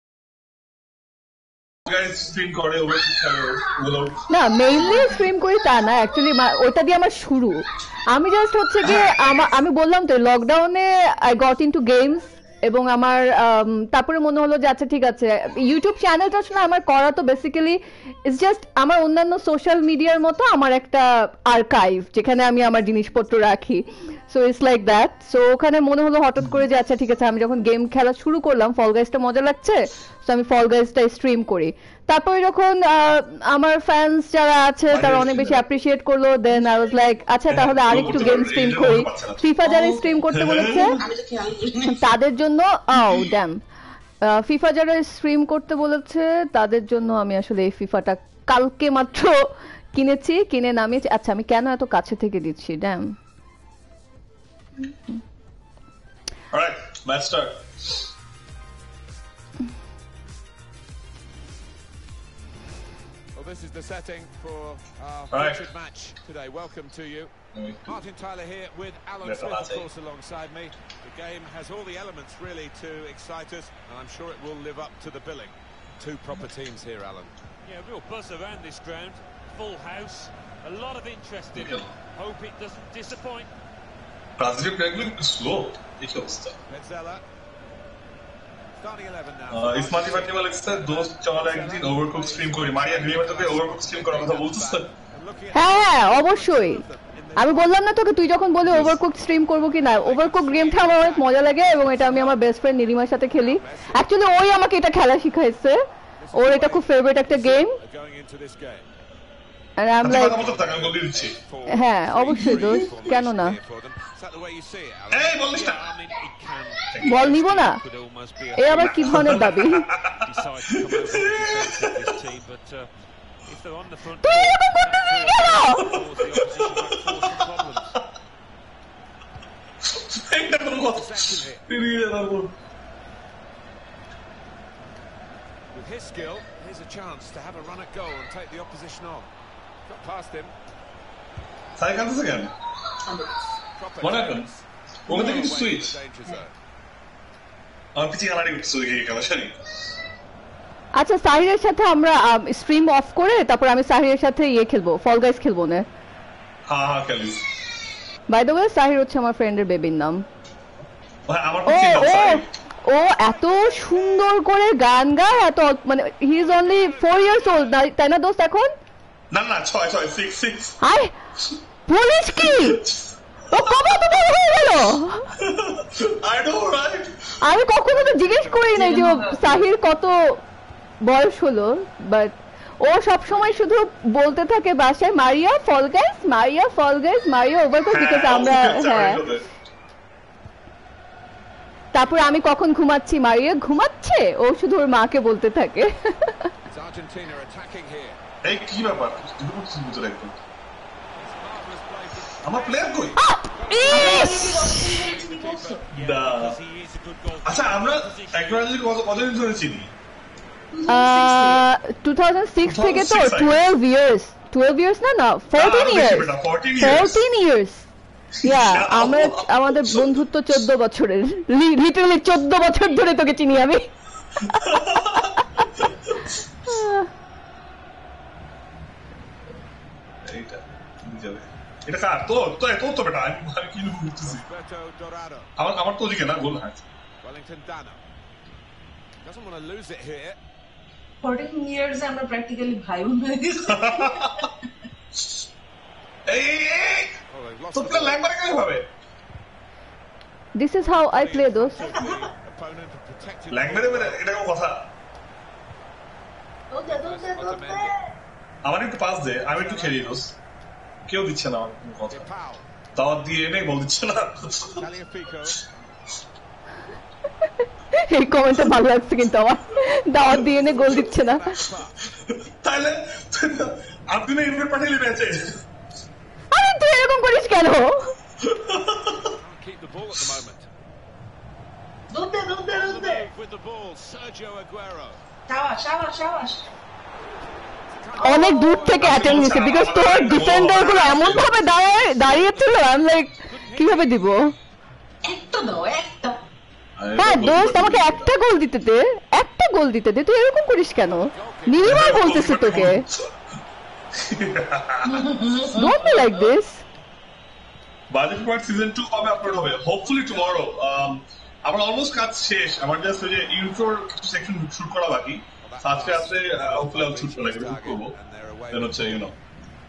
না মেইনলি স্ট্রিম করি তা না অ্যাকচুয়ালি ওটা দিয়ে আমার শুরু আমি জাস্ট হচ্ছে গিয়ে আমি বললাম তো লকডাউনে আই গট ইনটু গেমস এবং আমার তারপরে মনে হলো যে আচ্ছা ঠিক আছে ইউটিউব চ্যানেলটা আসলে আমার করা তো বেসিক্যালি ইটস জাস্ট আমার অন্যান্য সোশ্যাল মিডিয়ার মতো আমার একটা আর্কাইভ যেখানে আমি আমার জিনিসপত্র রাখি so it's like that so ওখানে মনে হলো হঠাৎ করে যে আচ্ছা ঠিক আছে আমি যখন গেম খেলা শুরু করলাম ফল গাইজটা মজা লাগছে সো আমি ফল গাইজটা স্ট্রিম করি তারপরে যখন আমার ফ্যান্স যারা আছে তারা অনেক বেশি অ্যাপ্রিসিয়েট করলো দেন আই ওয়াজ লাইক আচ্ছা তাহলে আরেকটু গেম স্ট্রিম করি ফিফা যারা স্ট্রিম করতে বলেছে তাদের জন্য ও ড্যাম ফিফা যারা স্ট্রিম করতে বলেছে তাদের জন্য আমি আসলে এই ফিফাটা কালকে মাত্র কিনেছি কিনে নামিয়েছি আচ্ছা আমি কেন এত কাছে থেকে দিচ্ছি damn Alright, let's start. Well, this is the setting for our right. featured match today. Welcome to you. Martin Tyler here with Alan Let's Smith, of start. course, alongside me. The game has all the elements really to excite us, and I'm sure it will live up to the billing. Two proper teams here, Alan. Yeah, real buzz around this ground. Full house. A lot of interest in it. Hope it doesn't disappoint. Brazil playগুলো একটু স্লো এই অবস্থা Mezzella. Starting eleven now. Ismati Fati বলেছে দোস্ত চল একদিন ওভারকুক স্ট্রিম করি মারিয়া গ্রিমের তোকে ওভারকুক স্ট্রিম করার কথা বলছিস হ্যাঁ অবশ্যই আমি বললাম না তোকে তুই যখন বলে ওভারকুক স্ট্রিম করবো কি না ওভারকুক গেমটা আমার অনেক মজা লাগে এবং এটা আমি আমার বেস্ট ফ্রেন্ড নীলিমার সাথে খেলি অ্যাকচুয়ালি ওই আমাকে এটা খেলা শিখাইছে ওর এটা খুব ফেভারিট একটা গেম and I'm like হ্যাঁ অবশ্যই দোস্ত কেন না এই বলিস না বল নিব না এই আবার কি ধরনের দাবি তুই এরকম করতেছিস কেন With his skill, here's a chance to have a run at goal and take the opposition on. Got past him. Sai cantas again. What happened? What did you switch? I'm pitching already with Sugi Kalashani. আচ্ছা সাহিরের সাথে আমরা স্ট্রিম অফ করে তারপর আমি সাহিরের সাথে ইয়ে খেলবো ফল গাইস খেলবো না হ্যাঁ হ্যাঁ খেলিস বাই দ্য ওয়ে সাহির হচ্ছে আমার ফ্রেন্ডের বেবির নাম আমার তো চিন্তা সাহির ও এত সুন্দর করে গান গায় এত মানে he is only four years old তাই না দোস্ত এখন না না ছয় ছয় six six আই বলিস কি ও কবে তো বড় হয়ে গেল আই নো রাইট আমি কখনো তো জিজ্ঞেস করি নাই যে সাহির কত বয়স হলো বাট ও সব সময় শুধু বলতে থাকে বাসায় Maria fall guys Maria fall guys Maria overcook because আমরা হ্যাঁ তারপর আমি কখন ঘুমাচ্ছি মারিয়া ঘুমাচ্ছে ও শুধু ওর মাকে বলতে থাকে এই কি ব্যাপার তুমি বুঝতে বুঝতে লাগবে আমার প্লেয়ার কই দা আচ্ছা আমরা একবারে কত কতদিন ধরে চিনি two thousand six থেকে তো twelve years twelve years না না fourteen years fourteen years ইয়া আমরা আমাদের বন্ধুত্ব চোদ্দ বছরের লিটারালি চোদ্দ বছর ধরে তোকে চিনি আমি এটা কার তো তো তো তো বেটা আমি কি বুঝতেছি আমার আমার তো দিকে না গোল হ্যাঁ Wellington Dano doesn't want to lose it here fourteen years আমরা প্র্যাকটিক্যালি ভাই বোন হয়ে গেছি এই Oh, they've lost তো the প্লে ball. ল্যাং মারে কেন ভাবে This is how I play those. The opponent had protected ল্যাং মেরে মেরে এটা কোনো কথা দৌড়ে দৌড়ে দৌড়ে আমার একটু পাস দে আমি একটু খেলি দোস কেউ দিচ্ছে না আমার কোনো কথা Pau. দাওয়াত দিয়ে এনে বল দিচ্ছে না Tagliafico. এই কমেন্টটা ভালো লাগছে কিন্তু আমার দাওয়াত দিয়ে এনে গোল দিচ্ছে না তাহলে আপনি না ইনভাইট পাঠাইলি ম্যাচে আরে তুই এরকম করিস কেন Can't keep the ball at the moment. দৌড়ে দৌড়ে On the দৌড়ে move with the ball, Sergio Aguero. সাবাস সাবাস সাবাস অনেক দূর থেকে অ্যাটেন্ড নিছে বিকজ তোর ডিফেন্ডার গুলো এমন ভাবে দাঁড়ায় দাঁড়িয়েছিল আমি লাইক কিভাবে দিব একটা দাও একটা হ্যাঁ দোস্ত আমাকে একটা গোল দিতে দে একটা গোল দিতে দে তুই এরকম করিস কেন নির্মল বলতেছে তোকে don't be like this budget part season two কবে আপলোড হবে হোপফুলি টুমরো আমার অলমোস্ট কাজ শেষ আমার জাস্ট ওই যে ইন্ট্রোর কিছু সেকশন শুট করা বাকি আজকে রাত্রে হোপফুলি আমি শুট করে শুট করবো দেন হচ্ছে ইউ নো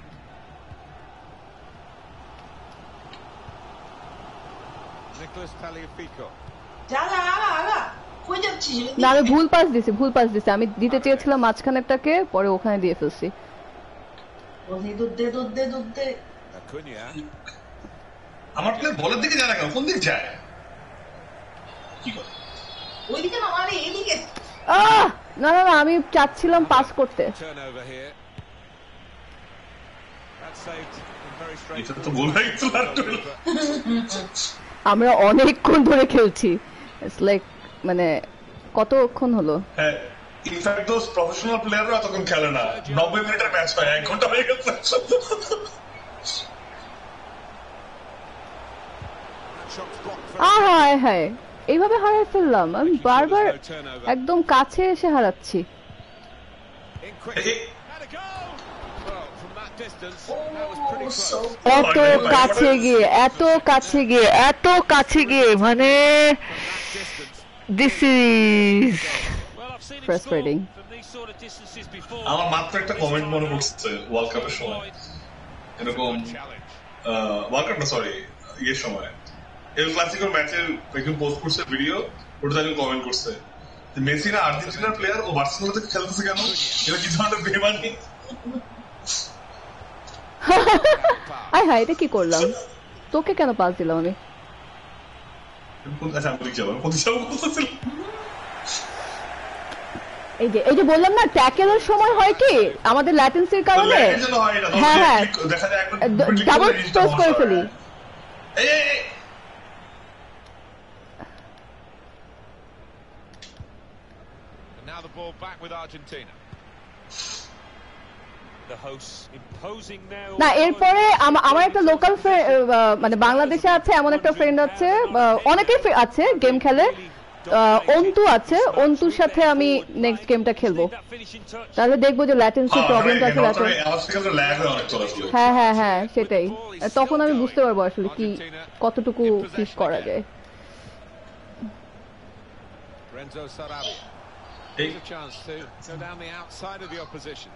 Nicolas Tagliafico. জ্বালা আগা আগা কই যাচ্ছিস না আমি ভুল পাস দিছি ভুল পাস দিছি আমি দিতে চেয়েছিলাম মাঝখানেরটাকে পরে ওখানে দিয়ে ফেলছি দৌড়ে দৌড়ে দৌড়ে দৌড়ে Acuna. আমার প্লেয়ার বলের দিকে যায় না কেন কোন দিক যায় কি কথা ওইদিকে না মানে এদিকে আহ না না না আমি চাচ্ছিলাম পাস করতে Turnover here. That's saved in very strange. এটা তো গোল হয়ে গেছিল আর একটু। আমরা অনেকক্ষণ ধরে খেলছি ইটস লাইক মানে কতক্ষণ হলো হ্যাঁ ইনফ্যাক্ট দোজ প্রফেশনাল প্লেয়াররা তখন খেলে না নব্বই মিনিটের ম্যাচ হয় এক ঘন্টা হয়ে গেছে That shot's blocked for আহ হায় হায় এইভাবে হারাই ফেললাম আমি বারবার no turnover. একদম কাছে এসে হারাচ্ছি In quick. এই- And a goal. Well, from that distance, that was pretty ও close. সো এত কাছে গিয়ে এত কাছে গিয়ে এত কাছে গিয়ে মানে Distance. This is Well, I've seen him Frustrating. score from these sort of distances before. আমার মাত্র একটা কমেন্ট মনে পড়ছে ওয়ার্ল্ড কাপের সময় এরকম Challenge. ওয়ার্ল্ড কাপ না সরি ইয়ের সময় এল ক্লাসিকো ম্যাচের একজন পোস্ট করছে ভিডিও ওটা একজন কমেন্ট করছে যে মেসি না আর্জেন্টিনার প্লেয়ার ও বার্সেলোনা থেকে খেলতেছে কেন এটা কি ধরনের বেমানি আয় হায় এটা কি করলাম তোকে কেন পাস দিলাম আমি কোন- আচ্ছা আমি কোথায় যাবো আমি কোথায় যাবো বলতেছিলাম এই যে এই যে বললাম না ট্যাকেলের সময় হয় কি আমাদের ল্যাটেন্সির কারণে ল্যাগের জন্য হয় না, তখন হ্যাঁ, যে হ্যাঁ। click- দেখা যায় একবার ড- click double করলে জিনিসটা press on করে হয়। ফেলি। এই, এই, এই। And now the ball back with Argentina. The hosts imposing now. না এরপরে আম- আমার একটা লোকাল মানে বাংলাদেশে আছে এমন একটা ফ্রেন্ড আছে আহ, অনেকেই ফে- আছে গেম খেলে আহ, অন্তু আছে অন্তুর সাথে আমি নেক্সট গেমটা খেলবো That finishing touch. তাহলে দেখবো যে ল্যাটেন্সি হ্যাঁ, প্রবলেমটা হ্যাঁ, আছে নর্থ ল্যাটেন্স আমার থেকে আসলে ল্যাগ হয় অনেক তোর আসলে হ্যাঁ হ্যাঁ হ্যাঁ সেটাই তখন আমি বুঝতে পারবো আসলে কি কতটুকু ফিস করা যায় Renzo Sarabia. এই Here's a chance to go down the outside of the opposition.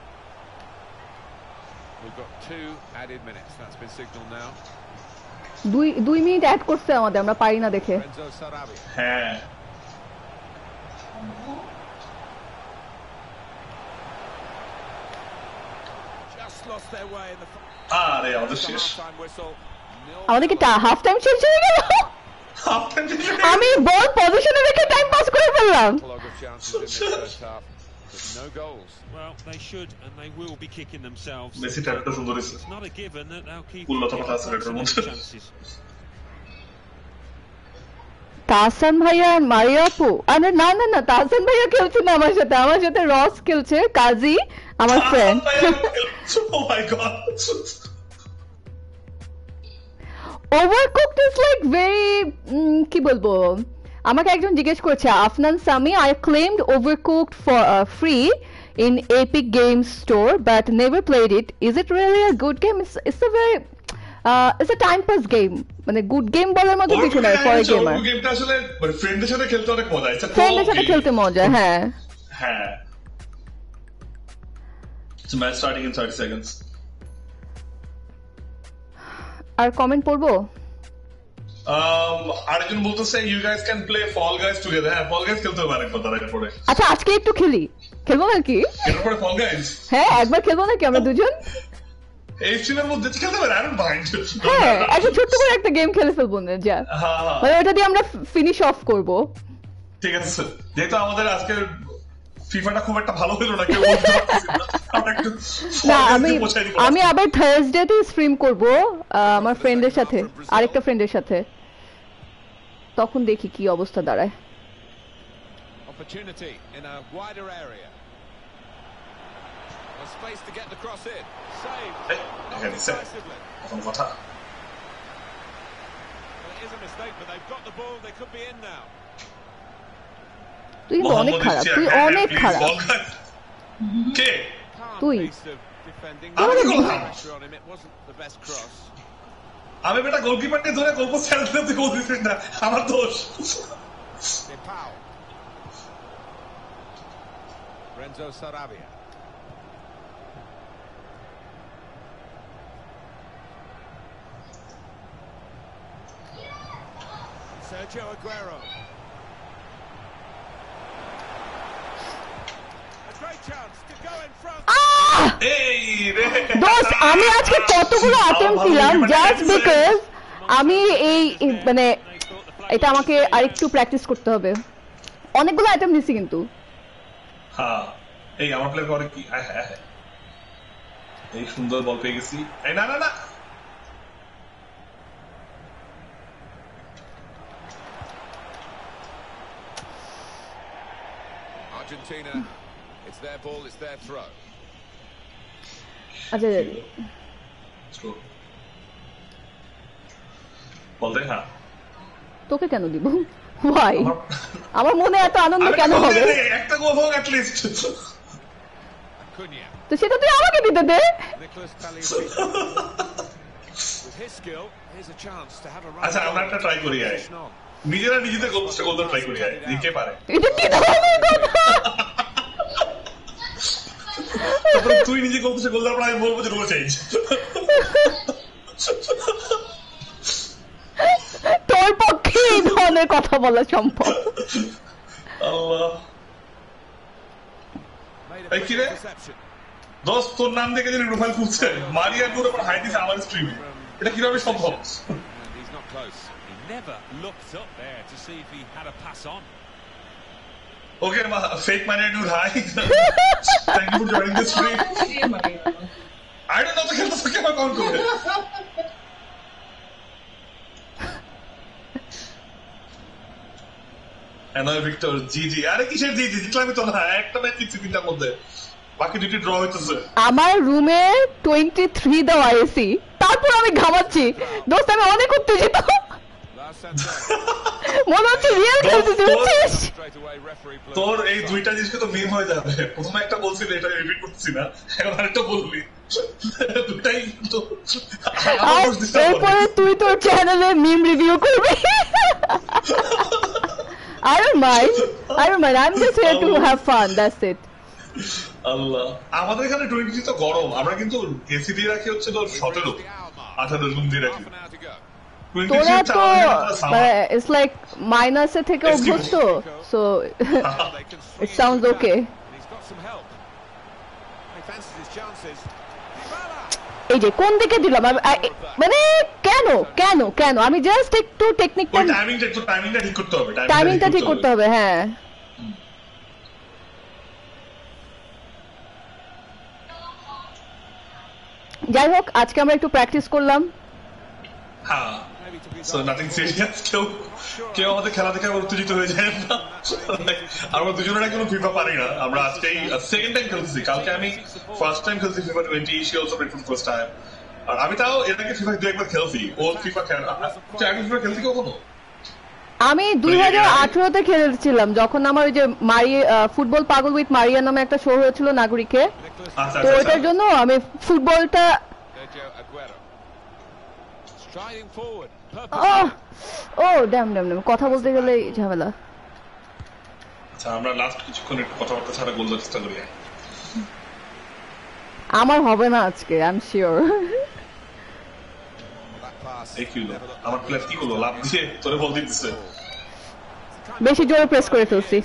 We've got two added minutes. That's been signalled now. দুই দুই মিনিট অ্যাড করছে আমাদের আমরা পারি না দেখে Renzo Sarabia. হ্যাঁ Just lost their way in the আরে আমাদের শেষ half-time whistle. Nil আমাদের কি হাফ টাইম শেষ হয়ে গেল হাফ টাইম শেষ আমি বল পজিশনে রেখে টাইম পাস করে ফেললাম log of chances in this first half, but no goals. Well, they should and they will be kicking themselves. Messi ট্যাপটা সুন্দর হয়েছে It's not a given that they'll keep উন্নত keep কথা আছে এটার approaching মধ্যে। those chances. তাহসান ভাইয়া আর মারিয়া আপু আরে না না না তাহসান ভাইয়া খেলছে না আমার সাথে আমার সাথে রস খেলছে কাজী আমার friend oh my god overcooked is like very কি বলবো আমাকে একজন জিজ্ঞেস করেছে Afnan Sami I claimed overcooked for free in epic game store but never played it is it really a good game it's it's a very it's a time pass game মানে গুড গেম বলার মতো কিছু নয় ফর গেমার গেমটা আসলে মানে ফ্রেন্ডদের সাথে খেলতে অনেক মজা আছে ফ্রেন্ডের সাথে খেলতে মজা হ্যাঁ হ্যাঁ So match starting in thirty seconds. আর কমেন্ট পড়বো? Um, আরেকজন বলতেছে you guys can play Fall Guys together. হ্যাঁ, Fall Guys খেলতে হবে আরেকবার তার আগে পরে। আচ্ছা আজকে একটু খেলি, খেলবো নাকি? এরপরে Fall Guys? হ্যাঁ একবার খেলবো নাকি আমরা দুজন? এই স্ট্রিমের মধ্যে খেলতে পারে, I don't mind. হ্যাঁ একটা ছোট্ট করে একটা গেম খেলে ফেলবো না যা, হ্যাঁ হ্যাঁ। মানে ওটা দিয়ে আমরা ফিনিশ অফ করবো। ঠিক আছে, যেহেতু আমাদের আজকে ফিফাটা খুব একটা ভালো হলো না, কেউ বলতে পারতেছি না। আমরা একটু না Fall Guys আমি দিয়ে পৌঁছাই দিবো। আমি আবার থার্সডেতে স্ট্রিম করবো আহ, আমার ফ্রেন্ডের সাথে, আরেকটা ফ্রেন্ডের সাথে, তখন দেখি কি অবস্থা দাঁড়ায়। Opportunity in a wider area. A space to get the cross in. Saved. এই, এখানে স্যার, Decisively. এখন কথা। Well, it is a mistake, but they've got the ball. They could be in now. তুই কিন্তু অনেক মোহাম্মদ খারাপ, ইশতিয়াক, তুই হ্যাঁ, অনেক please, খারাপ। Fall Guys। K? Calm Tui. piece of defending. আমি There was করলাম। pressure on him. It wasn't the best cross. আমি বেটা গোলকিপারকে ধরে গোল পোস্ট ছেড়ে দিতে গোল দিছিস না, আমার দোষ। De Paul. Renzo Sarabia. Sergio Aguero. A great chance to go in front. এই রে। দোস্ত আমি আজকে কতগুলো অ্যাটেম্প দিলাম জাস্ট বিকজ আমি এই এই- মানে এটা আমাকে আরেকটু প্র্যাকটিস করতে হবে। অনেকগুলো অ্যাটেম্প দিছি কিন্তু। হ্যাঁ, এই আমার প্লেয়ার করে কি? আয় হায় হায়। এই সুন্দর বল পেয়ে গেছি। এই না না না। Argentina. It's their ball. It's their throw. আচ্ছা True. বল দে, হ্যাঁ। তোকে কেন দিব? ওয়াই? আমার- আমার মনে এত আনন্দ আরে কেন গোল হবে? দে রে, একটা গোল হোক at least। Acuna. তো সেটা তুই আমাকে দিতে দে। Nicholas Tagliafico. With his skill, here's a chance to have a run. আচ্ছা, আমরা একটা try করি, আয়। Position on. নিজেরা নিজেদের গোল পোস্টে গোল ট্রাই করি, আয়। কে পারে? এটা কি ধরনের কথা? তারপরে তুই নিজে গোল পোস্টে গোল দেওয়ার পর আমি বলবো যে রুল চেঞ্জ। তোর পক্ষে এই ধরনের কথা বলা সম্ভব? আল্লাহ। Made a Hey, quick kid. interception. দোস্ত তোর নাম দেখে যিনি প্রোফাইল খুঁজছে, মারিয়া নূর আবার হাই দিছে আমার স্ট্রিমে। এটা কিভাবে সম্ভব? And he's not close. He never looked up there to see if he had a pass on. Okay, fake Maria Noor, hi. Thank you for joining the stream. I don't know the hell the fuck am I going to do? Another Victor, জি জি। আরে কিসের জি জি? জিতলামই তো না, একটা ম্যাচ জিতছি তিনটার মধ্যে, বাকি দুটি ড্র হইতেছে। আমার রুমে তেইশ দেওয়া এসি, তারপর আমি ঘামাচ্ছি। দোস্ত আমি অনেক উত্তেজিত, Last Santos. মনে হচ্ছে রিয়েল খেলতেছি, বুঝছিস? Straight away, referee blew. তোর এই দুইটা জিনিসকে তো মিম হয়ে যাবে। প্রথমে একটা বলছিলি, এটা রিপিট করতেছি না, এখন আরেকটা বলবি। দুটাই তো আমার আর দোষ দিতে হবে। এরপরে তুই তোর চ্যানেলে মিম রিভিউ করবি। I don't mind. I don't mind. I'm just here to have fun. That's it. Allah, আমাদের এখানে টোয়েন্টি তো গরম, আমরা কিন্তু এসি দিয়ে রাখি হচ্ছে তোর সতেরো আঠারো জুন দিয়ে রাখি। Half an hour to go. তোরা তো it's like মাইনাসে থেকে Excuse me. অভ্যস্ত, so They can swing it sounds through okay. now. And he's got some help. He fancies his chances. Dybala. এই যে কোন দিকে দিলাম আমি- I- মানে কেন কেন কেন আমি জাস্ট একটু টেকনিকটা ওই টাইমিংটা একটু টাইমিংটা ঠিক করতে হবে, টাইমিংটা ঠিক করতে হবে। হ্যাঁ যাই হোক আজকে আমরা একটু প্র্যাকটিস করলাম। হ্যাঁ, Maybe to be so nothing serious. কেউ কেউ আমাদের খেলা দেখে আবার উত্তেজিত হয়ে যায় না। আমরা দুজনেরা কোনো ফিফা পারি না, আমরা আজকেই সেকেন্ড টাইম খেলতেছি। কালকে আমি ফার্স্ট টাইম খেলছি FIFA twenty, she also played for first time. আর আমি তাও এর আগে ফিফা দু একবার খেলছি, ওল্ড ফিফা খেলা। আমি ফিফা খেলছি কখনো? আমি দুই হাজার আঠারোতে খেলেছিলাম, যখন আমার ওই যে মারি ফুটবল পাগল উইথ মারিয়া নামে একটা শো হয়েছিল নাগরিকে, আচ্ছা তো আচ্ছা ওটার জন্য আমি ফুটবলটা Sergio Aguero. Striding forward. Ah, oh damn damn damn কথা বলতে গেলে ঝামেলা। আচ্ছা, আমরা লাস্ট কিছুক্ষণ একটু কথাবার্তা ছাড়া গোল দেওয়ার চেষ্টা করি। আমার হবে না আজকে, I am sure. That pass এই কি হলো আমার প্লেয়ার কি করলো লাভ দিয়ে তোরে বল দিতেছে বেশি জোরে প্রেস করে ফেলছি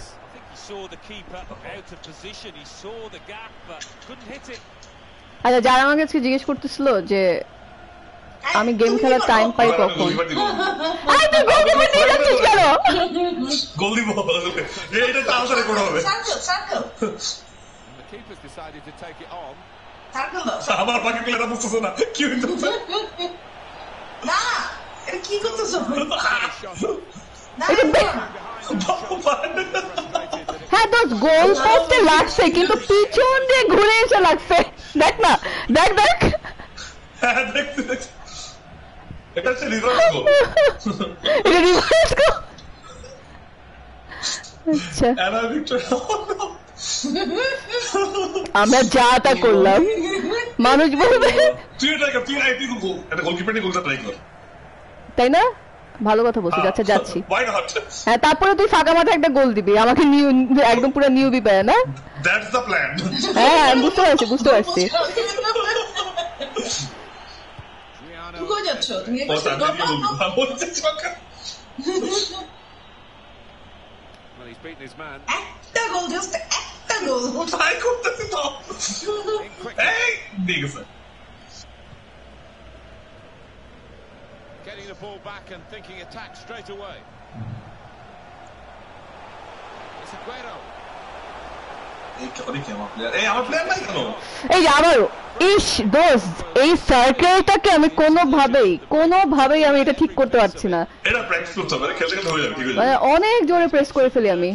আচ্ছা যারা আমার কাছে জিজ্ঞেস করতেছিল যে আমি গেম খেলার টাইম পাই কখন আরে তুই গোলকিপার নিয়ে যাচ্ছিস কেন গোল দিব এইটা তো আনসারে করে হবে circle circle The keeper's decided to take it on. Circle দাও আমার বাকি প্লেয়াররা বুঝতেছে না কি হইতেছে না এটা কি করতেছ না হ্যাঁ তো গোল পোস্টে লাগছে কিন্তু পিছন দিয়ে ঘুরে এসে লাগছে দেখ না দেখ দেখ হ্যাঁ দেখতে দেখতে এটা হচ্ছে রিভার্স গোল এটা রিভার্স গোল আচ্ছা অ্যানা ভিক্টর আমরা যা তা করলাম মানুষ বলবে তুই এটা তুই আইটি গোল এটা গোলকিপার নিয়ে গোলটা ট্রাই কর তাই না ভালো কথা বলছিস আচ্ছা যাচ্ছি Why not? হ্যাঁ তারপরে তুই ফাঁকা মাঠে একটা গোল দিবি আমাকে নিউ একদম পুরো নিউ বি পায় না That's the plan. হ্যাঁ আমি বুঝতে পারছি বুঝতে পারছি তুমি কই যাচ্ছ তুমি ও সামনে দিয়ে গোল বলতে চকা Well, he's beaten his man. একটা গোল জাস্ট একটা গোল ট্রাই করতেছি তো এই ঠিক আছে Getting the ball back and thinking attack straight away. It's Aguero. এই কি কি আমার প্লেয়ার এই আমার প্লেয়ার নাই কেন এই আবারও ইস দোস্ত এই সার্কেলটাকে আমি কোনোভাবেই কোনোভাবেই আমি এটা ঠিক করতে পারছি না এটা প্র্যাকটিস করতে হবে খেলতে খেলতে হয়ে যাবে ঠিক মানে আছে অনেক জোরে প্রেস করে ফেলি আমি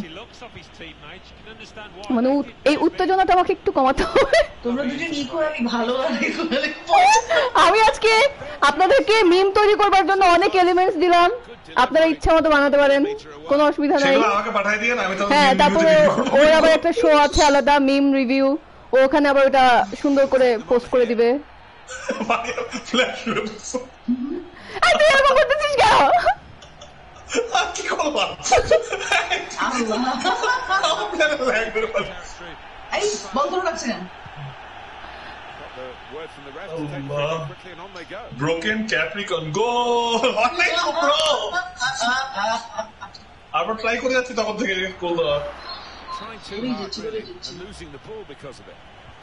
মানে উ- এই উত্তেজনাটা আমাকে একটু কমাতে হবে তোমরা দুজন ইকুয়ালি ভালো আর ইকুয়ালি আমি আজকে আপনাদেরকে মিম তৈরি করবার জন্য অনেক এলিমেন্টস দিলাম আপনারা ইচ্ছা মতো বানাতে পারেন কোনো অসুবিধা নাই সেগুলো আমাকে পাঠিয়ে দিয়েন আমি তাহলে হ্যাঁ video তারপরে দেখে ওর আবার একটা শো আছে আলাদা মিম রিভিউ ও ওখানে আবার ওটা সুন্দর করে পোস্ট করে দিবে মারিয়া ফ্ল্যাশ করে দিছো আর তুই এরকম করতেছিস কেন আর কি করলাম আল্লাহ আমার প্লেয়ার ল্যাগ করে ফেলছে এই বল ধরে রাখছেন Got the word from the ref to take the Allah. free quickly and on they go. Broken capricorn goal অনেক ব্রো আবার ট্রাই করে যাচ্ছি তখন থেকে গোল দেওয়া Trying too Really hard did, really, really did. and losing the ball because of it.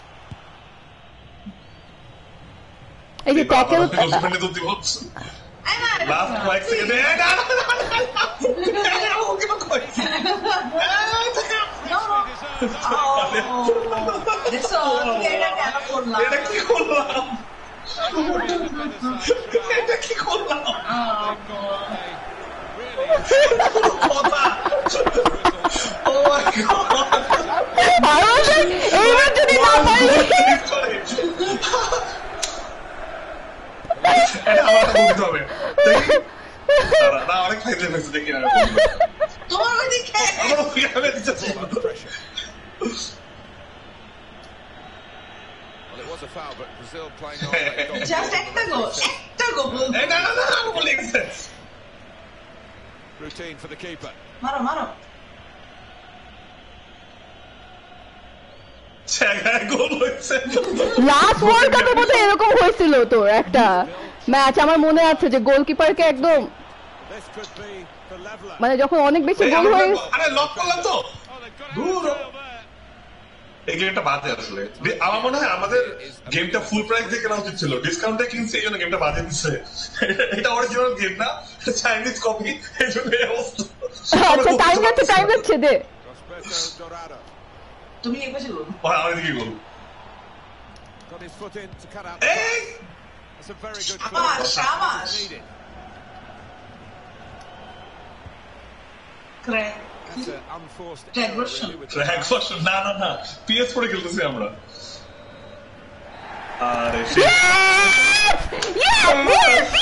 এই যে ট্যাকেল গোলকিপার তো দিব লাস্ট কয়েক সেকেন্ডে না না না গোলকিপার কই দেখছো তুমি এটা কেন করলা এটা কি করলাম এটা কি করলাম কথা ও মাই গড এইবার যদি না পারি এটা আমার বলতে হবে না অনেক ফাইদা ফেসে দেখি না তোমার ওইদিকে আমার ওখানে দিচ্ছে Under pressure. Well, it was a foul, but Brazil playing on. They've got the just ball. একটা গোল একটা গোল এই না না না আমি বলে গেছে Routine for the keeper. মারো মারো জায়গায় গোল হয়েছে লাস্ট ওয়ার্ল্ড কাপে বোধহয় এরকম হয়েছিল তো একটা ম্যাচ আমার মনে আছে যে গোলকিপারকে একদম This could be the leveller. মানে যখন অনেক বেশি এই গোল আমরা- হয়ে আরে লক করলাম তো Oh, they've got দূর it there. এই গেমটা বাদে আসলে দি- আমার মনে হয় আমাদের গেমটা ফুল প্রাইস দিয়ে কেনা উচিত ছিল ডিসকাউন্টে কিনছে এই জন্য গেমটা বাদে দিচ্ছে এটা অরিজিনাল গেম না চাইনিজ কপি এই জন্য এই অবস্থা আচ্ছা টাইম যাচ্ছে টাইম যাচ্ছে দে Prosperto Dorado তুমি এই পাশে গোল ভাই আমি দিকে গোল got his foot in to cut out. এই It's a very good শাবাশ clearance. শাবাশ Needed. Crack That's an unforced Track error, version. really, with the track pass. Version না না না পিএস ফোরে খেলতেছি আমরা আরে shit. Really good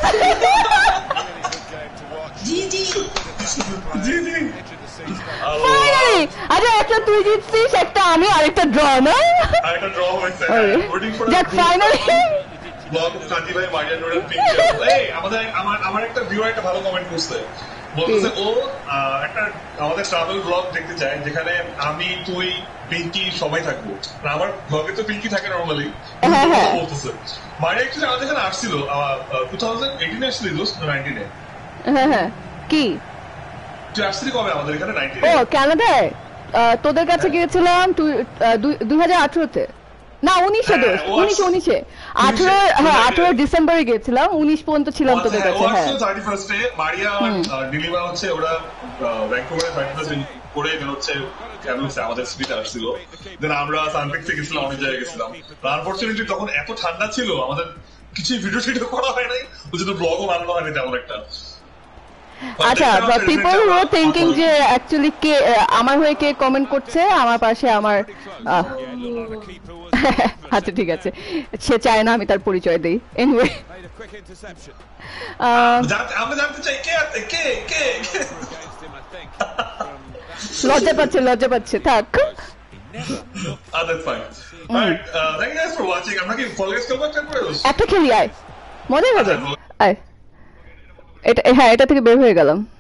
game to watch. জি জি জি জি Edge of the seat. Allah finally আচ্ছা একটা তুই জিতছিস একটা আমি আরেকটা ড্র না আরেকটা ড্র হয়েছে আরে, ওয়েটিং ফর যাক ফাইনালি ব্লগ কাজী ভাই মারিয়া নোরের পিকচার এই আমাদের আমার আমার একটা ভিউয়ার একটা ভালো কমেন্ট করছে বলতেছে ও আহ, একটা আমাদের ট্রাভেল ব্লগ দেখতে চায় যেখানে আমি তুই পিঙ্কি সবাই থাকবো আর আমার ব্লগে তো পিঙ্কি থাকে নর্মালি হ্যাঁ, হ্যাঁ। বলতেছে মারিয়া একটু আমাদের এখানে আসছিল টু থাউজেন্ড এইটিনে আসছিল নাইনটিনে হ্যাঁ হ্যাঁ কি তুই আসছিলি কবে আমাদের এখানে নাইনটিনে ও কানাডায় আহ, তোদের কাছে গিয়েছিলাম দুই হাজার আঠারোতে না উনিশে হ্যাঁ, দোষ ও উনিশ আসছে- উনিশে আঠারো উনিশে, হ্যাঁ জুলাইতে। আঠারো ডিসেম্বরে গিয়েছিলাম উনিশ পর্যন্ত ছিলাম তোদের কাছে হ্যাঁ থার্টি ফার্স্টে মারিয়া ডিলিভার হচ্ছে ওরা ভ্যাঙ্কুভারে থার্টি ফার্স্ট করে দেন হচ্ছে ক্যামেরুসে আমাদের সিটিতে আসছিল দেন আমরা সানপিক্সে গেছিলাম অনেক জায়গায় গেছিলাম আনফর্চুনেটলি তখন এত ঠান্ডা ছিল আমাদের কিছু ভিডিও টিডিও করা হয় নাই ওই জন্য ব্লগও বানানো হয়নি তেমন একটা আচ্ছা পিপল হু আর থিংকিং যে অ্যাকচুয়ালি কে আহ, আমার হয়ে কে কমেন্ট করছে আমার পাশে আমার আহ, Yeah, looked like the keeper was. আচ্ছা ঠিক আছে সে চায় না আমি তার পরিচয় দিই anyway Made a quick interception জানতে- আমরা জানতে চাই কে আছে কে কে কে? against him, I think. From that লজ্জা পাচ্ছে লজ্জা পাচ্ছে থাক Ah, that's fine. Alright, uh, thank you guys for watching. আমরা কি ফলো গেস করবো একটা করে? একটা খেলি আয় মজা হবে আচ্ছা, আয় এটা হ্যাঁ এটা থেকে বের হয়ে গেলাম